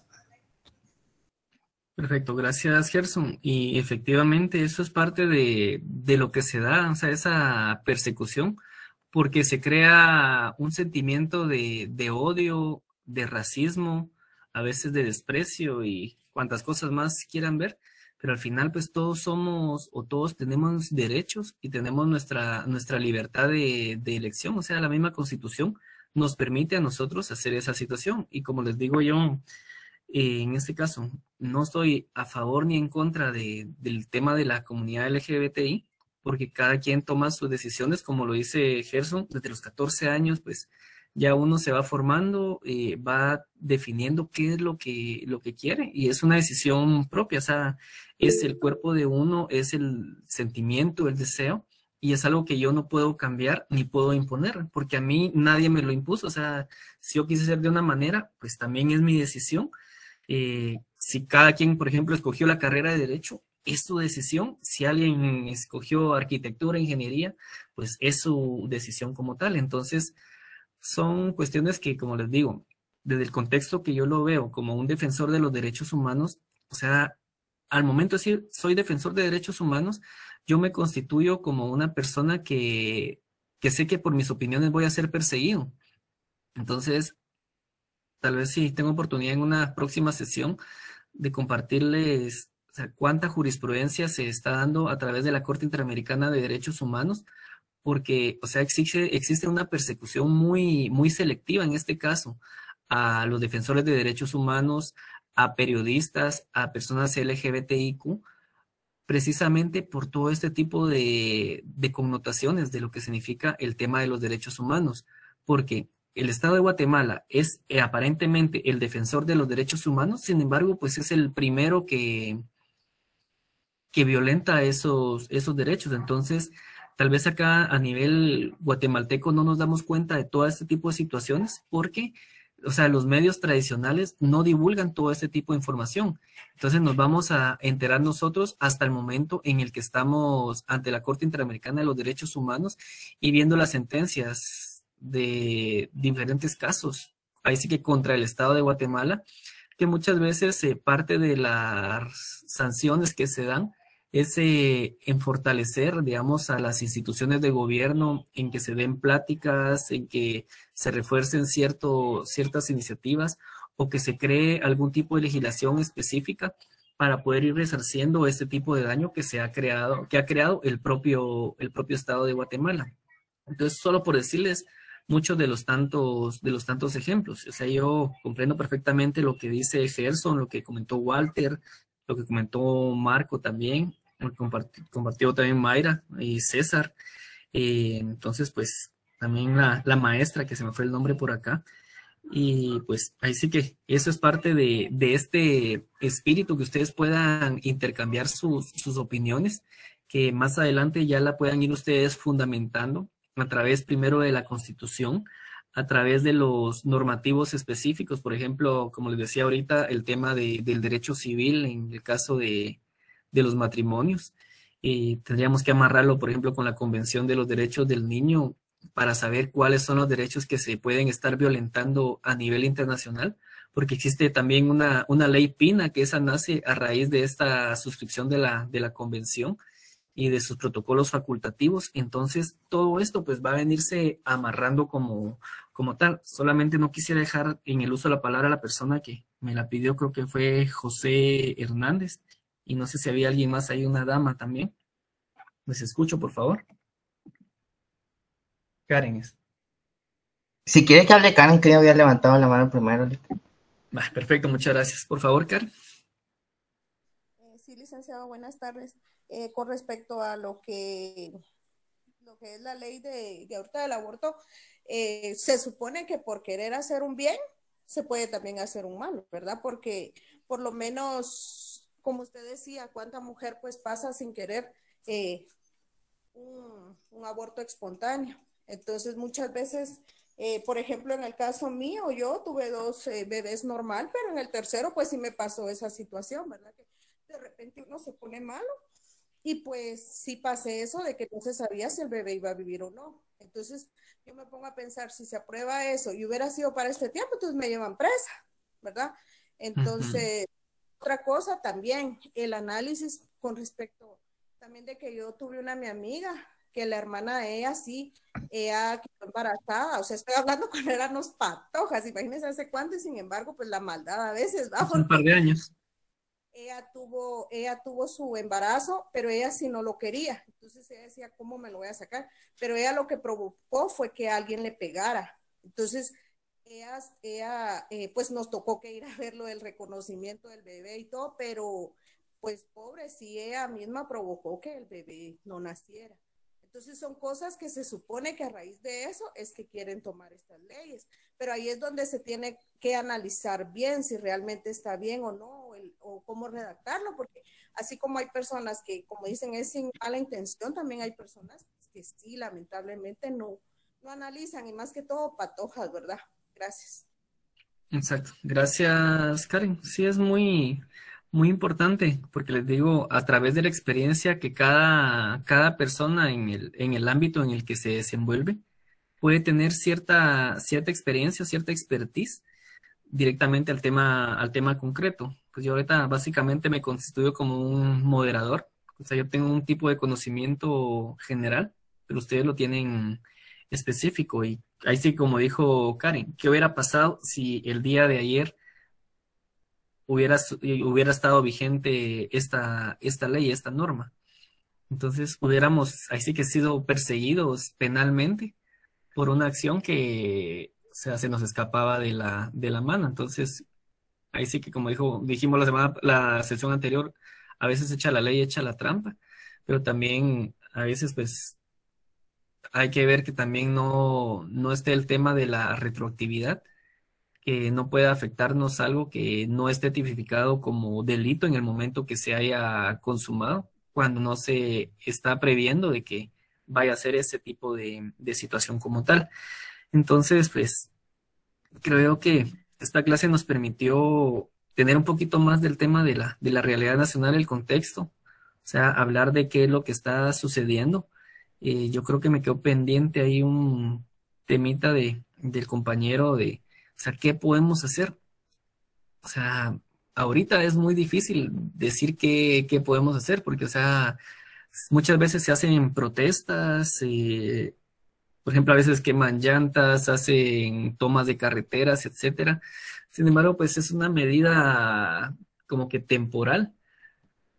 Perfecto, gracias Gerson. Y efectivamente eso es parte de, de lo que se da, o sea, esa persecución, porque se crea un sentimiento de, de odio, de racismo, a veces de desprecio y cuantas cosas más quieran ver, pero al final pues todos somos o todos tenemos derechos y tenemos nuestra, nuestra libertad de, de elección, o sea, la misma Constitución nos permite a nosotros hacer esa situación. Y como les digo yo, eh, en este caso, no estoy a favor ni en contra de, del tema de la comunidad L G B T I, porque cada quien toma sus decisiones, como lo dice Gerson, desde los catorce años, pues ya uno se va formando, eh, va definiendo qué es lo que, lo que quiere, y es una decisión propia, o sea, es el cuerpo de uno, es el sentimiento, el deseo, y es algo que yo no puedo cambiar ni puedo imponer, porque a mí nadie me lo impuso. O sea, si yo quise ser de una manera, pues también es mi decisión. Eh, si cada quien, por ejemplo, escogió la carrera de Derecho, es su decisión. Si alguien escogió arquitectura, ingeniería, pues es su decisión como tal. Entonces, son cuestiones que, como les digo, desde el contexto que yo lo veo como un defensor de los derechos humanos, o sea, al momento de decir soy defensor de derechos humanos, yo me constituyo como una persona que, que sé que por mis opiniones voy a ser perseguido. Entonces, tal vez si tengo oportunidad en una próxima sesión de compartirles, o sea, cuánta jurisprudencia se está dando a través de la Corte Interamericana de Derechos Humanos, porque, o sea, existe, existe una persecución muy, muy selectiva en este caso a los defensores de derechos humanos, a periodistas, a personas L G B T I Q, precisamente por todo este tipo de, de connotaciones de lo que significa el tema de los derechos humanos, porque el Estado de Guatemala es eh, aparentemente el defensor de los derechos humanos, sin embargo, pues es el primero que, que violenta esos, esos derechos. Entonces, tal vez acá a nivel guatemalteco no nos damos cuenta de todo este tipo de situaciones porque, o sea, los medios tradicionales no divulgan todo este tipo de información. Entonces nos vamos a enterar nosotros hasta el momento en el que estamos ante la Corte Interamericana de los Derechos Humanos y viendo las sentencias de diferentes casos, ahí sí que contra el Estado de Guatemala, que muchas veces eh, parte de las sanciones que se dan es eh, en fortalecer, digamos, a las instituciones de gobierno, en que se den pláticas, en que se refuercen cierto, ciertas iniciativas o que se cree algún tipo de legislación específica para poder ir resarciendo este tipo de daño que se ha creado, que ha creado el propio, el propio Estado de Guatemala. Entonces, solo por decirles muchos de los tantos, de los tantos ejemplos. O sea, yo comprendo perfectamente lo que dice Gerson, lo que comentó Walter, lo que comentó Marco también, lo que compartió, compartió también Mayra y César. Eh, entonces, pues, también la, la maestra, que se me fue el nombre por acá. Y pues ahí sí que eso es parte de, de este espíritu, que ustedes puedan intercambiar sus, sus opiniones, que más adelante ya la puedan ir ustedes fundamentando a través primero de la Constitución, a través de los normativos específicos. Por ejemplo, como les decía ahorita, el tema de, del derecho civil en el caso de, de los matrimonios. Y tendríamos que amarrarlo, por ejemplo, con la Convención de los Derechos del Niño, para saber cuáles son los derechos que se pueden estar violentando a nivel internacional, porque existe también una, una ley PINA, que esa nace a raíz de esta suscripción de la, de la convención y de sus protocolos facultativos. Entonces, todo esto pues va a venirse amarrando como, como tal. Solamente no quisiera dejar en el uso de la palabra a la persona que me la pidió, creo que fue José Hernández, y no sé si había alguien más ahí, una dama también. Les escucho, por favor. Karen es. Si quiere que hable Karen, que yo había levantado la mano primero. Ah, perfecto, muchas gracias. Por favor, Karen. Eh, sí, licenciado, buenas tardes. Eh, con respecto a lo que, lo que es la ley de, de ahorita del aborto, eh, se supone que por querer hacer un bien, se puede también hacer un mal, ¿verdad? Porque por lo menos, como usted decía, cuánta mujer pues pasa sin querer eh, un, un aborto espontáneo. Entonces, muchas veces, eh, por ejemplo, en el caso mío, yo tuve dos eh, bebés normal, pero en el tercero, pues sí me pasó esa situación, ¿verdad? Que de repente uno se pone malo y pues sí pasé eso de que no se sabía si el bebé iba a vivir o no. Entonces, yo me pongo a pensar, si se aprueba eso y hubiera sido para este tiempo, entonces me llevan presa, ¿verdad? Entonces, uh-huh. Otra cosa también, el análisis con respecto también de que yo tuve una mi amiga, que la hermana de ella sí, ella quedó embarazada, o sea, estoy hablando cuando eran unos patojas, imagínense hace cuánto, y sin embargo, pues la maldad a veces va. Hace un par de años. Ella tuvo, ella tuvo su embarazo, pero ella sí no lo quería, entonces ella decía, ¿cómo me lo voy a sacar? Pero ella lo que provocó fue que alguien le pegara, entonces ella, ella eh, pues nos tocó que ir a ver lo del reconocimiento del bebé y todo, pero pues pobre, sí, ella misma provocó que el bebé no naciera. Entonces son cosas que se supone que a raíz de eso es que quieren tomar estas leyes, pero ahí es donde se tiene que analizar bien si realmente está bien o no, o, el, o cómo redactarlo, porque así como hay personas que, como dicen, es sin mala intención, también hay personas que sí, lamentablemente no, no analizan, y más que todo patojas, ¿verdad? Gracias. Exacto. Gracias, Karen. Sí, es muy... muy importante, porque les digo, a través de la experiencia que cada, cada persona en el, en el ámbito en el que se desenvuelve puede tener cierta, cierta experiencia, cierta expertise directamente al tema, al tema concreto. Pues yo ahorita básicamente me constituyo como un moderador, o sea, yo tengo un tipo de conocimiento general, pero ustedes lo tienen específico, y ahí sí, como dijo Karen, ¿qué hubiera pasado si el día de ayer Hubiera, hubiera estado vigente esta, esta ley, esta norma? Entonces hubiéramos, ahí sí que sido perseguidos penalmente por una acción que, o sea, se nos escapaba de la, de la mano. Entonces, ahí sí que, como dijo, dijimos la semana, la sesión anterior, a veces echa la ley, echa la trampa, pero también a veces pues hay que ver que también no, no esté el tema de la retroactividad, que no pueda afectarnos algo que no esté tipificado como delito en el momento que se haya consumado, cuando no se está previendo de que vaya a ser ese tipo de, de situación como tal. Entonces, pues, creo que esta clase nos permitió tener un poquito más del tema de la, de la realidad nacional, el contexto, o sea, hablar de qué es lo que está sucediendo. Eh, yo creo que me quedó pendiente ahí un temita de, del compañero de o sea, ¿qué podemos hacer? O sea, ahorita es muy difícil decir qué, qué podemos hacer, porque, o sea, muchas veces se hacen protestas, eh, por ejemplo, a veces queman llantas, hacen tomas de carreteras, etcétera. Sin embargo, pues es una medida como que temporal,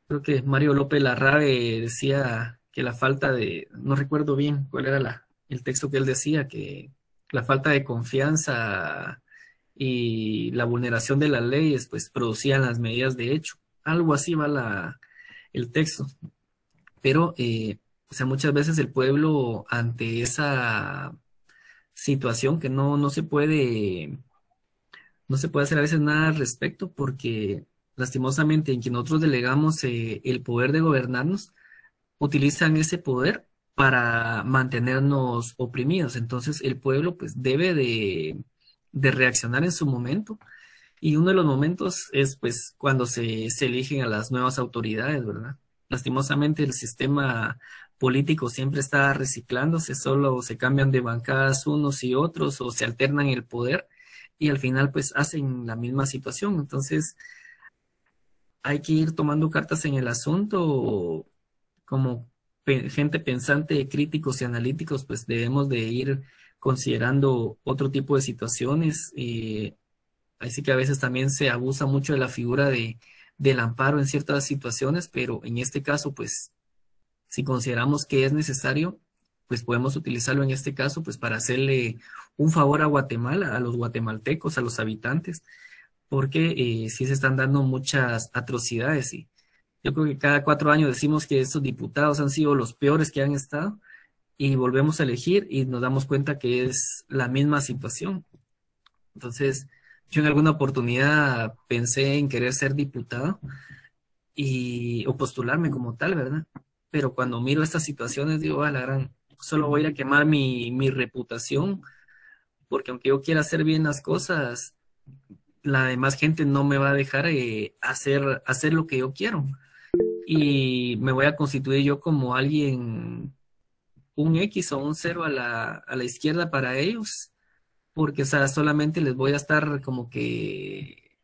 Creo que Mario López Larrabe decía que la falta de, no recuerdo bien cuál era la, el texto que él decía, que la falta de confianza y la vulneración de las leyes, pues producían las medidas de hecho. Algo así va la, el texto. Pero, eh, o sea, muchas veces el pueblo ante esa situación que no, no se puede, no se puede hacer a veces nada al respecto porque lastimosamente en quien nosotros delegamos eh, el poder de gobernarnos, utilizan ese poder para mantenernos oprimidos. Entonces el pueblo pues debe de, de reaccionar en su momento y uno de los momentos es pues cuando se, se eligen a las nuevas autoridades, ¿verdad? Lastimosamente el sistema político siempre está reciclándose, solo se cambian de bancadas unos y otros o se alternan el poder y al final pues hacen la misma situación. Entonces hay que ir tomando cartas en el asunto como pe- gente pensante, críticos y analíticos, pues debemos de ir considerando otro tipo de situaciones. Eh, así que a veces también se abusa mucho de la figura de, del amparo en ciertas situaciones, pero en este caso, pues si consideramos que es necesario, pues podemos utilizarlo en este caso, pues para hacerle un favor a Guatemala, a los guatemaltecos, a los habitantes, porque eh, sí se están dando muchas atrocidades y yo creo que cada cuatro años decimos que estos diputados han sido los peores que han estado y volvemos a elegir y nos damos cuenta que es la misma situación. Entonces, yo en alguna oportunidad pensé en querer ser diputado y, o postularme como tal, ¿verdad? Pero cuando miro estas situaciones digo, a la gran, solo voy a ir a quemar mi, mi reputación, porque aunque yo quiera hacer bien las cosas, la demás gente no me va a dejar eh, hacer, hacer lo que yo quiero. Y me voy a constituir yo como alguien, un X o un cero a la, a la izquierda para ellos, porque o sea, solamente les voy a estar como que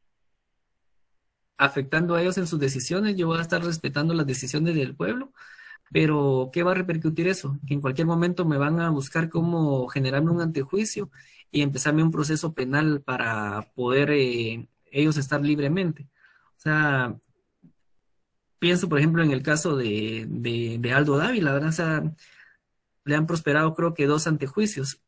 afectando a ellos en sus decisiones, yo voy a estar respetando las decisiones del pueblo, pero ¿qué va a repercutir eso? Que en cualquier momento me van a buscar cómo generarme un antejuicio y empezarme un proceso penal para poder eh, ellos estar libremente. O sea, pienso, por ejemplo, en el caso de, de, de Aldo Dávila, ¿verdad? O sea, le han prosperado creo que dos antejuicios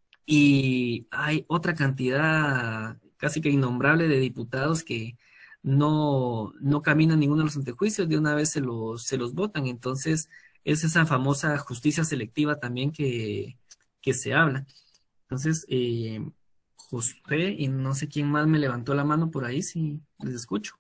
y hay otra cantidad casi que innombrable de diputados que no, no caminan ninguno de los antejuicios, de una vez se los, se los votan. Entonces, es esa famosa justicia selectiva también que, que se habla. Entonces, eh, José y no sé quién más me levantó la mano por ahí, si les escucho.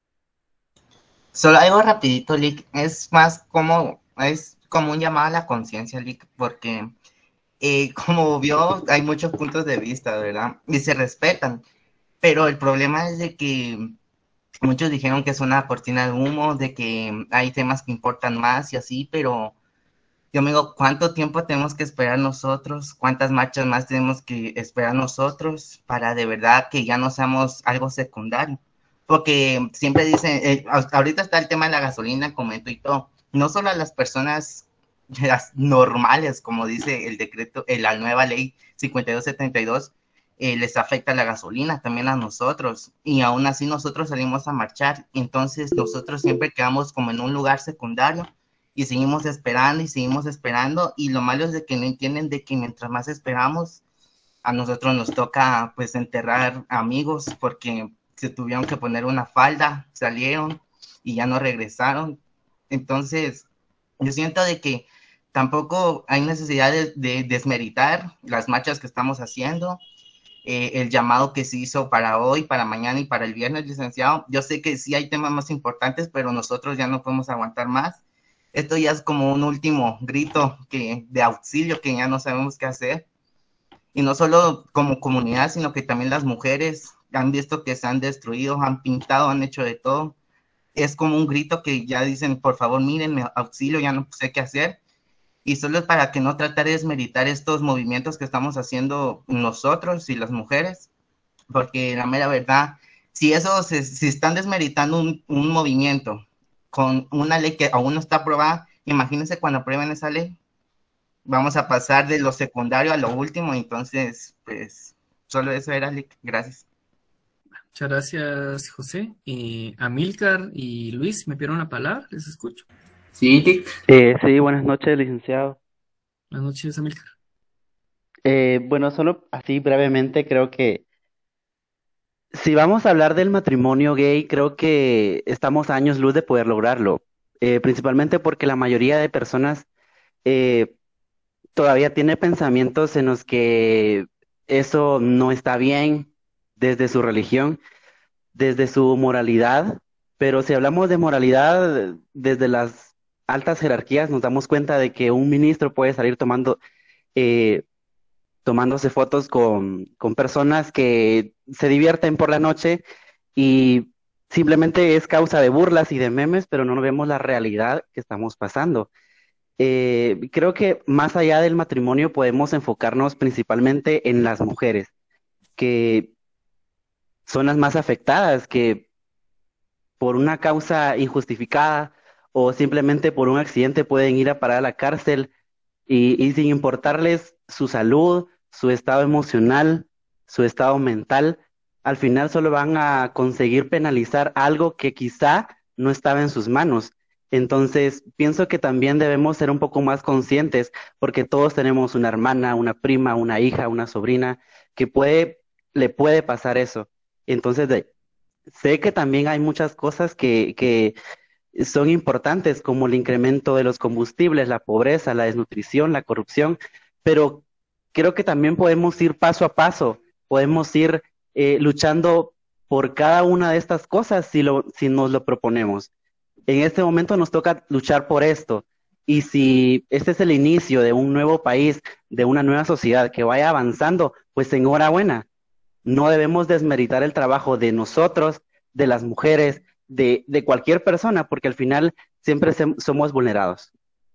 Solo algo rapidito, Lick, es más como, es como un llamado a la conciencia, Lick, porque eh, como vio, hay muchos puntos de vista, ¿verdad? Y se respetan, pero el problema es de que muchos dijeron que es una cortina de humo, de que hay temas que importan más y así, pero yo me digo, ¿cuánto tiempo tenemos que esperar nosotros? ¿Cuántas marchas más tenemos que esperar nosotros para de verdad que ya no seamos algo secundario? Porque siempre dicen, eh, ahorita está el tema de la gasolina, comento y todo, no solo a las personas las normales, como dice el decreto, eh, la nueva ley cincuenta y dos setenta y dos, eh, les afecta la gasolina, también a nosotros, y aún así nosotros salimos a marchar, entonces nosotros siempre quedamos como en un lugar secundario, y seguimos esperando, y seguimos esperando, y lo malo es de que no entienden de que mientras más esperamos, a nosotros nos toca, pues, enterrar amigos, porque se tuvieron que poner una falda, salieron, y ya no regresaron, entonces, yo siento de que tampoco hay necesidad de, de desmeritar las marchas que estamos haciendo, eh, el llamado que se hizo para hoy, para mañana y para el viernes, licenciado. Yo sé que sí hay temas más importantes, pero nosotros ya no podemos aguantar más. Esto ya es como un último grito que, de auxilio que ya no sabemos qué hacer. Y no solo como comunidad, sino que también las mujeres han visto que se han destruido, han pintado, han hecho de todo. Es como un grito que ya dicen, por favor, mírenme, auxilio, ya no sé qué hacer. Y solo es para que no tratar de desmeritar estos movimientos que estamos haciendo nosotros y las mujeres, porque la mera verdad, si eso, se, si están desmeritando un, un movimiento con una ley que aún no está aprobada, imagínense cuando aprueben esa ley, vamos a pasar de lo secundario a lo último, entonces, pues, solo eso era, Lick. Gracias. Muchas gracias, José. Eh, Amílcar y Luis, ¿me pidieron la palabra? Les escucho. Sí, Dick. Eh, sí, buenas noches, licenciado. Buenas noches, Amílcar. Eh, bueno, solo así brevemente, creo que si vamos a hablar del matrimonio gay, creo que estamos a años luz de poder lograrlo. Eh, principalmente porque la mayoría de personas eh, todavía tiene pensamientos en los que eso no está bien desde su religión, desde su moralidad, pero si hablamos de moralidad desde las altas jerarquías, nos damos cuenta de que un ministro puede salir tomando, eh, tomándose fotos con, con personas que se divierten por la noche y simplemente es causa de burlas y de memes, pero no vemos la realidad que estamos pasando. Eh, creo que más allá del matrimonio podemos enfocarnos principalmente en las mujeres, que son las más afectadas, que por una causa injustificada o simplemente por un accidente pueden ir a parar a la cárcel y, y sin importarles su salud, su estado emocional, su estado mental, al final solo van a conseguir penalizar algo que quizá no estaba en sus manos. Entonces, pienso que también debemos ser un poco más conscientes porque todos tenemos una hermana, una prima, una hija, una sobrina que puede, le puede pasar eso. Entonces, de, sé que también hay muchas cosas que, que son importantes, como el incremento de los combustibles, la pobreza, la desnutrición, la corrupción, pero creo que también podemos ir paso a paso, podemos ir eh, luchando por cada una de estas cosas si, lo, si nos lo proponemos. En este momento nos toca luchar por esto, y si este es el inicio de un nuevo país, de una nueva sociedad que vaya avanzando, pues enhorabuena. No debemos desmeritar el trabajo de nosotros, de las mujeres, de, de cualquier persona, porque al final siempre sem- somos vulnerados.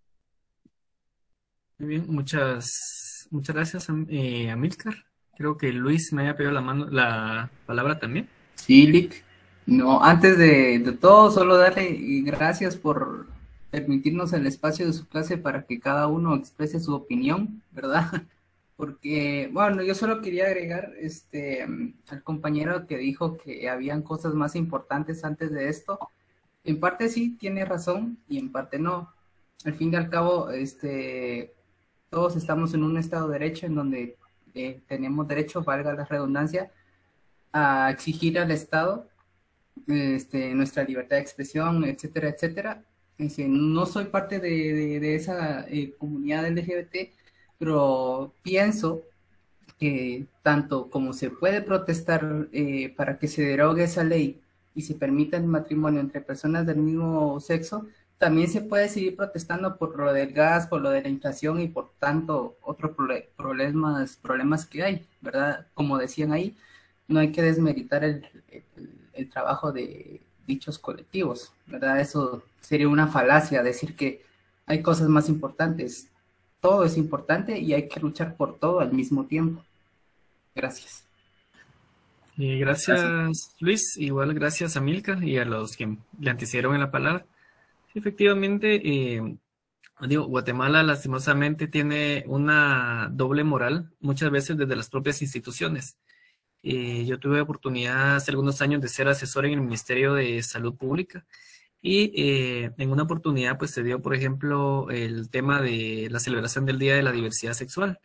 Muy bien, muchas, muchas gracias, Am- eh, Amílcar. Creo que Luis me había pedido la mano, la palabra también. Sí, Lick. No, antes de, de todo, solo darle y gracias por permitirnos el espacio de su clase para que cada uno exprese su opinión, ¿verdad? Porque, bueno, yo solo quería agregar este mm, al compañero que dijo que habían cosas más importantes antes de esto. En parte sí, tiene razón, y en parte no. Al fin y al cabo, este, todos estamos en un estado de derecho en donde eh, tenemos derecho, valga la redundancia, a exigir al Estado este, nuestra libertad de expresión, etcétera, etcétera. Este, no soy parte de, de, de esa eh, comunidad L G B T, pero pienso que tanto como se puede protestar eh, para que se derogue esa ley y se permita el matrimonio entre personas del mismo sexo, también se puede seguir protestando por lo del gas, por lo de la inflación y por tanto otros prole- problemas, problemas que hay, ¿verdad? Como decían ahí, no hay que desmeritar el, el, el trabajo de dichos colectivos, ¿verdad? Eso sería una falacia decir que hay cosas más importantes. Todo es importante y hay que luchar por todo al mismo tiempo. Gracias. Eh, gracias, Luis. Igual gracias a Milka y a los que le antecedieron en la palabra. Sí, efectivamente, eh, digo, Guatemala lastimosamente tiene una doble moral, muchas veces desde las propias instituciones. Eh, yo tuve oportunidad hace algunos años de ser asesor en el Ministerio de Salud Pública y eh, en una oportunidad pues se dio, por ejemplo, el tema de la celebración del Día de la Diversidad Sexual.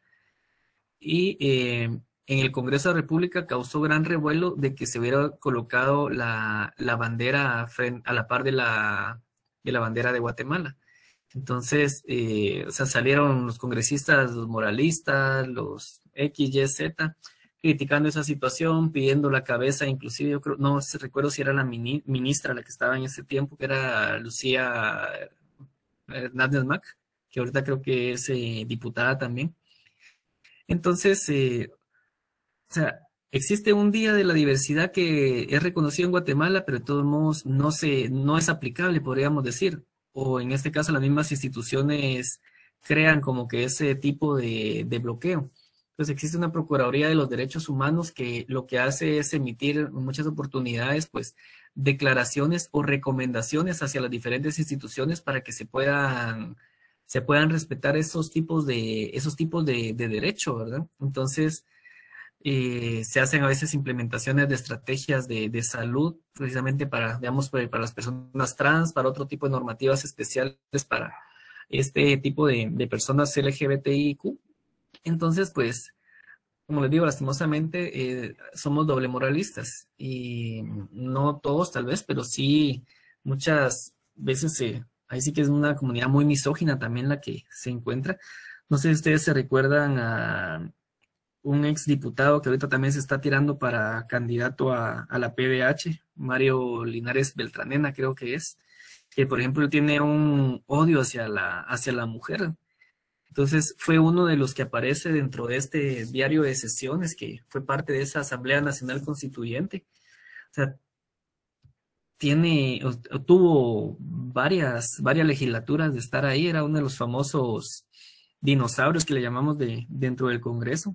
Y eh, en el Congreso de la República causó gran revuelo de que se hubiera colocado la, la bandera fren- a la par de la, de la bandera de Guatemala. Entonces, eh, o sea, salieron los congresistas, los moralistas, los X, Y, Z, criticando esa situación, pidiendo la cabeza, inclusive yo creo, no sé, recuerdo si era la mini- ministra la que estaba en ese tiempo, que era Lucía Hernández Mac, que ahorita creo que es eh, diputada también. Entonces, eh, o sea, existe un día de la diversidad que es reconocido en Guatemala, pero de todos modos no se, no es aplicable, podríamos decir. O en este caso las mismas instituciones crean como que ese tipo de, de bloqueo. Entonces existe una Procuraduría de los Derechos Humanos que lo que hace es emitir en muchas oportunidades, pues, declaraciones o recomendaciones hacia las diferentes instituciones para que se puedan, se puedan respetar esos tipos de, esos tipos de, de derecho, ¿verdad? Entonces, Eh, se hacen a veces implementaciones de estrategias de, de salud, precisamente para, digamos, para para las personas trans, para otro tipo de normativas especiales para este tipo de, de personas L G B T I Q. Entonces, pues, como les digo, lastimosamente eh, somos doble moralistas y no todos tal vez, pero sí muchas veces eh, ahí sí que es una comunidad muy misógina también la que se encuentra. No sé si ustedes se recuerdan a un exdiputado que ahorita también se está tirando para candidato a, a la P D H, Mario Linares Beltranena creo que es, que por ejemplo él tiene un odio hacia la, hacia la mujer. Entonces fue uno de los que aparece dentro de este diario de sesiones que fue parte de esa Asamblea Nacional Constituyente. O sea, tiene, o, o tuvo varias, varias legislaturas de estar ahí, era uno de los famosos dinosaurios que le llamamos de, dentro del Congreso,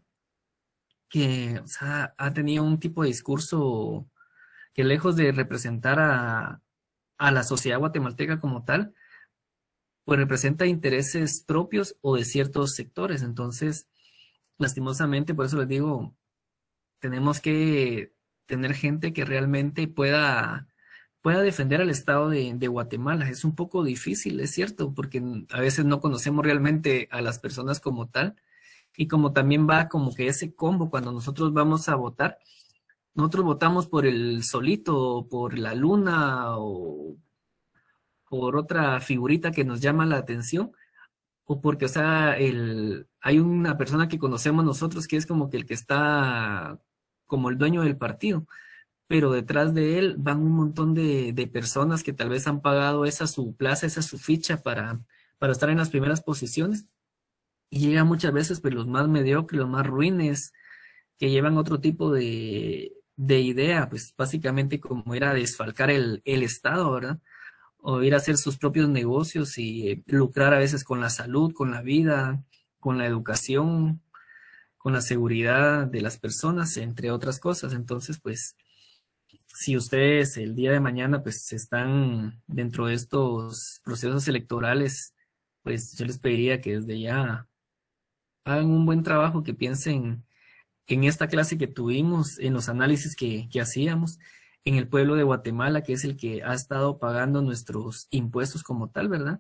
que o sea, ha tenido un tipo de discurso que lejos de representar a, a la sociedad guatemalteca como tal, pues representa intereses propios o de ciertos sectores. Entonces, lastimosamente, por eso les digo, tenemos que tener gente que realmente pueda, pueda defender al Estado de, de Guatemala. Es un poco difícil, es cierto, porque a veces no conocemos realmente a las personas como tal. Y como también va como que ese combo cuando nosotros vamos a votar, nosotros votamos por el solito, por la luna o por otra figurita que nos llama la atención, o porque, o sea, el, hay una persona que conocemos nosotros que es como que el que está como el dueño del partido, pero detrás de él van un montón de, de personas que tal vez han pagado esa su plaza, esa su ficha para, para estar en las primeras posiciones. Y llegan muchas veces pues los más mediocres, los más ruines, que llevan otro tipo de, de idea, pues básicamente como era desfalcar el, el Estado, ¿verdad? O ir a hacer sus propios negocios y eh, lucrar a veces con la salud, con la vida, con la educación, con la seguridad de las personas, entre otras cosas. Entonces, pues, si ustedes el día de mañana pues están dentro de estos procesos electorales, pues yo les pediría que desde ya hagan un buen trabajo, que piensen en esta clase que tuvimos, en los análisis que, que hacíamos, en el pueblo de Guatemala, que es el que ha estado pagando nuestros impuestos como tal, ¿verdad?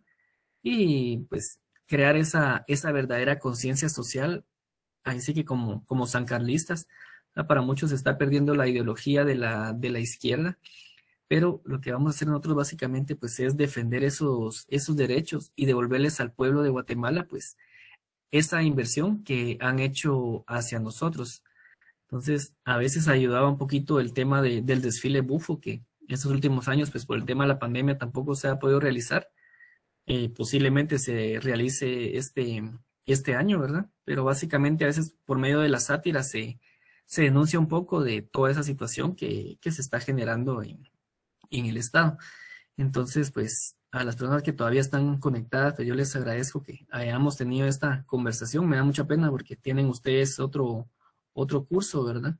Y pues crear esa, esa verdadera conciencia social, ahí sí que como, como sancarlistas, ¿verdad? Para muchos se está perdiendo la ideología de la, de la izquierda, pero lo que vamos a hacer nosotros básicamente pues es defender esos, esos derechos y devolverles al pueblo de Guatemala pues esa inversión que han hecho hacia nosotros. Entonces, a veces ayudaba un poquito el tema de, del desfile bufo, que estos últimos años, pues por el tema de la pandemia tampoco se ha podido realizar. Eh, posiblemente se realice este, este año, ¿verdad? Pero básicamente a veces por medio de la sátira se, se denuncia un poco de toda esa situación que, que se está generando en, en el Estado. Entonces, pues a las personas que todavía están conectadas, pues yo les agradezco que hayamos tenido esta conversación. Me da mucha pena porque tienen ustedes otro, otro curso, ¿verdad?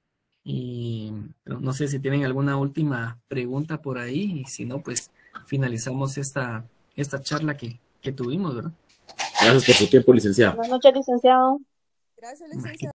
Y pero no sé si tienen alguna última pregunta por ahí, y si no, pues finalizamos esta, esta charla que, que tuvimos, ¿verdad? Gracias por su tiempo, licenciado. Buenas noches, licenciado. Gracias, licenciado.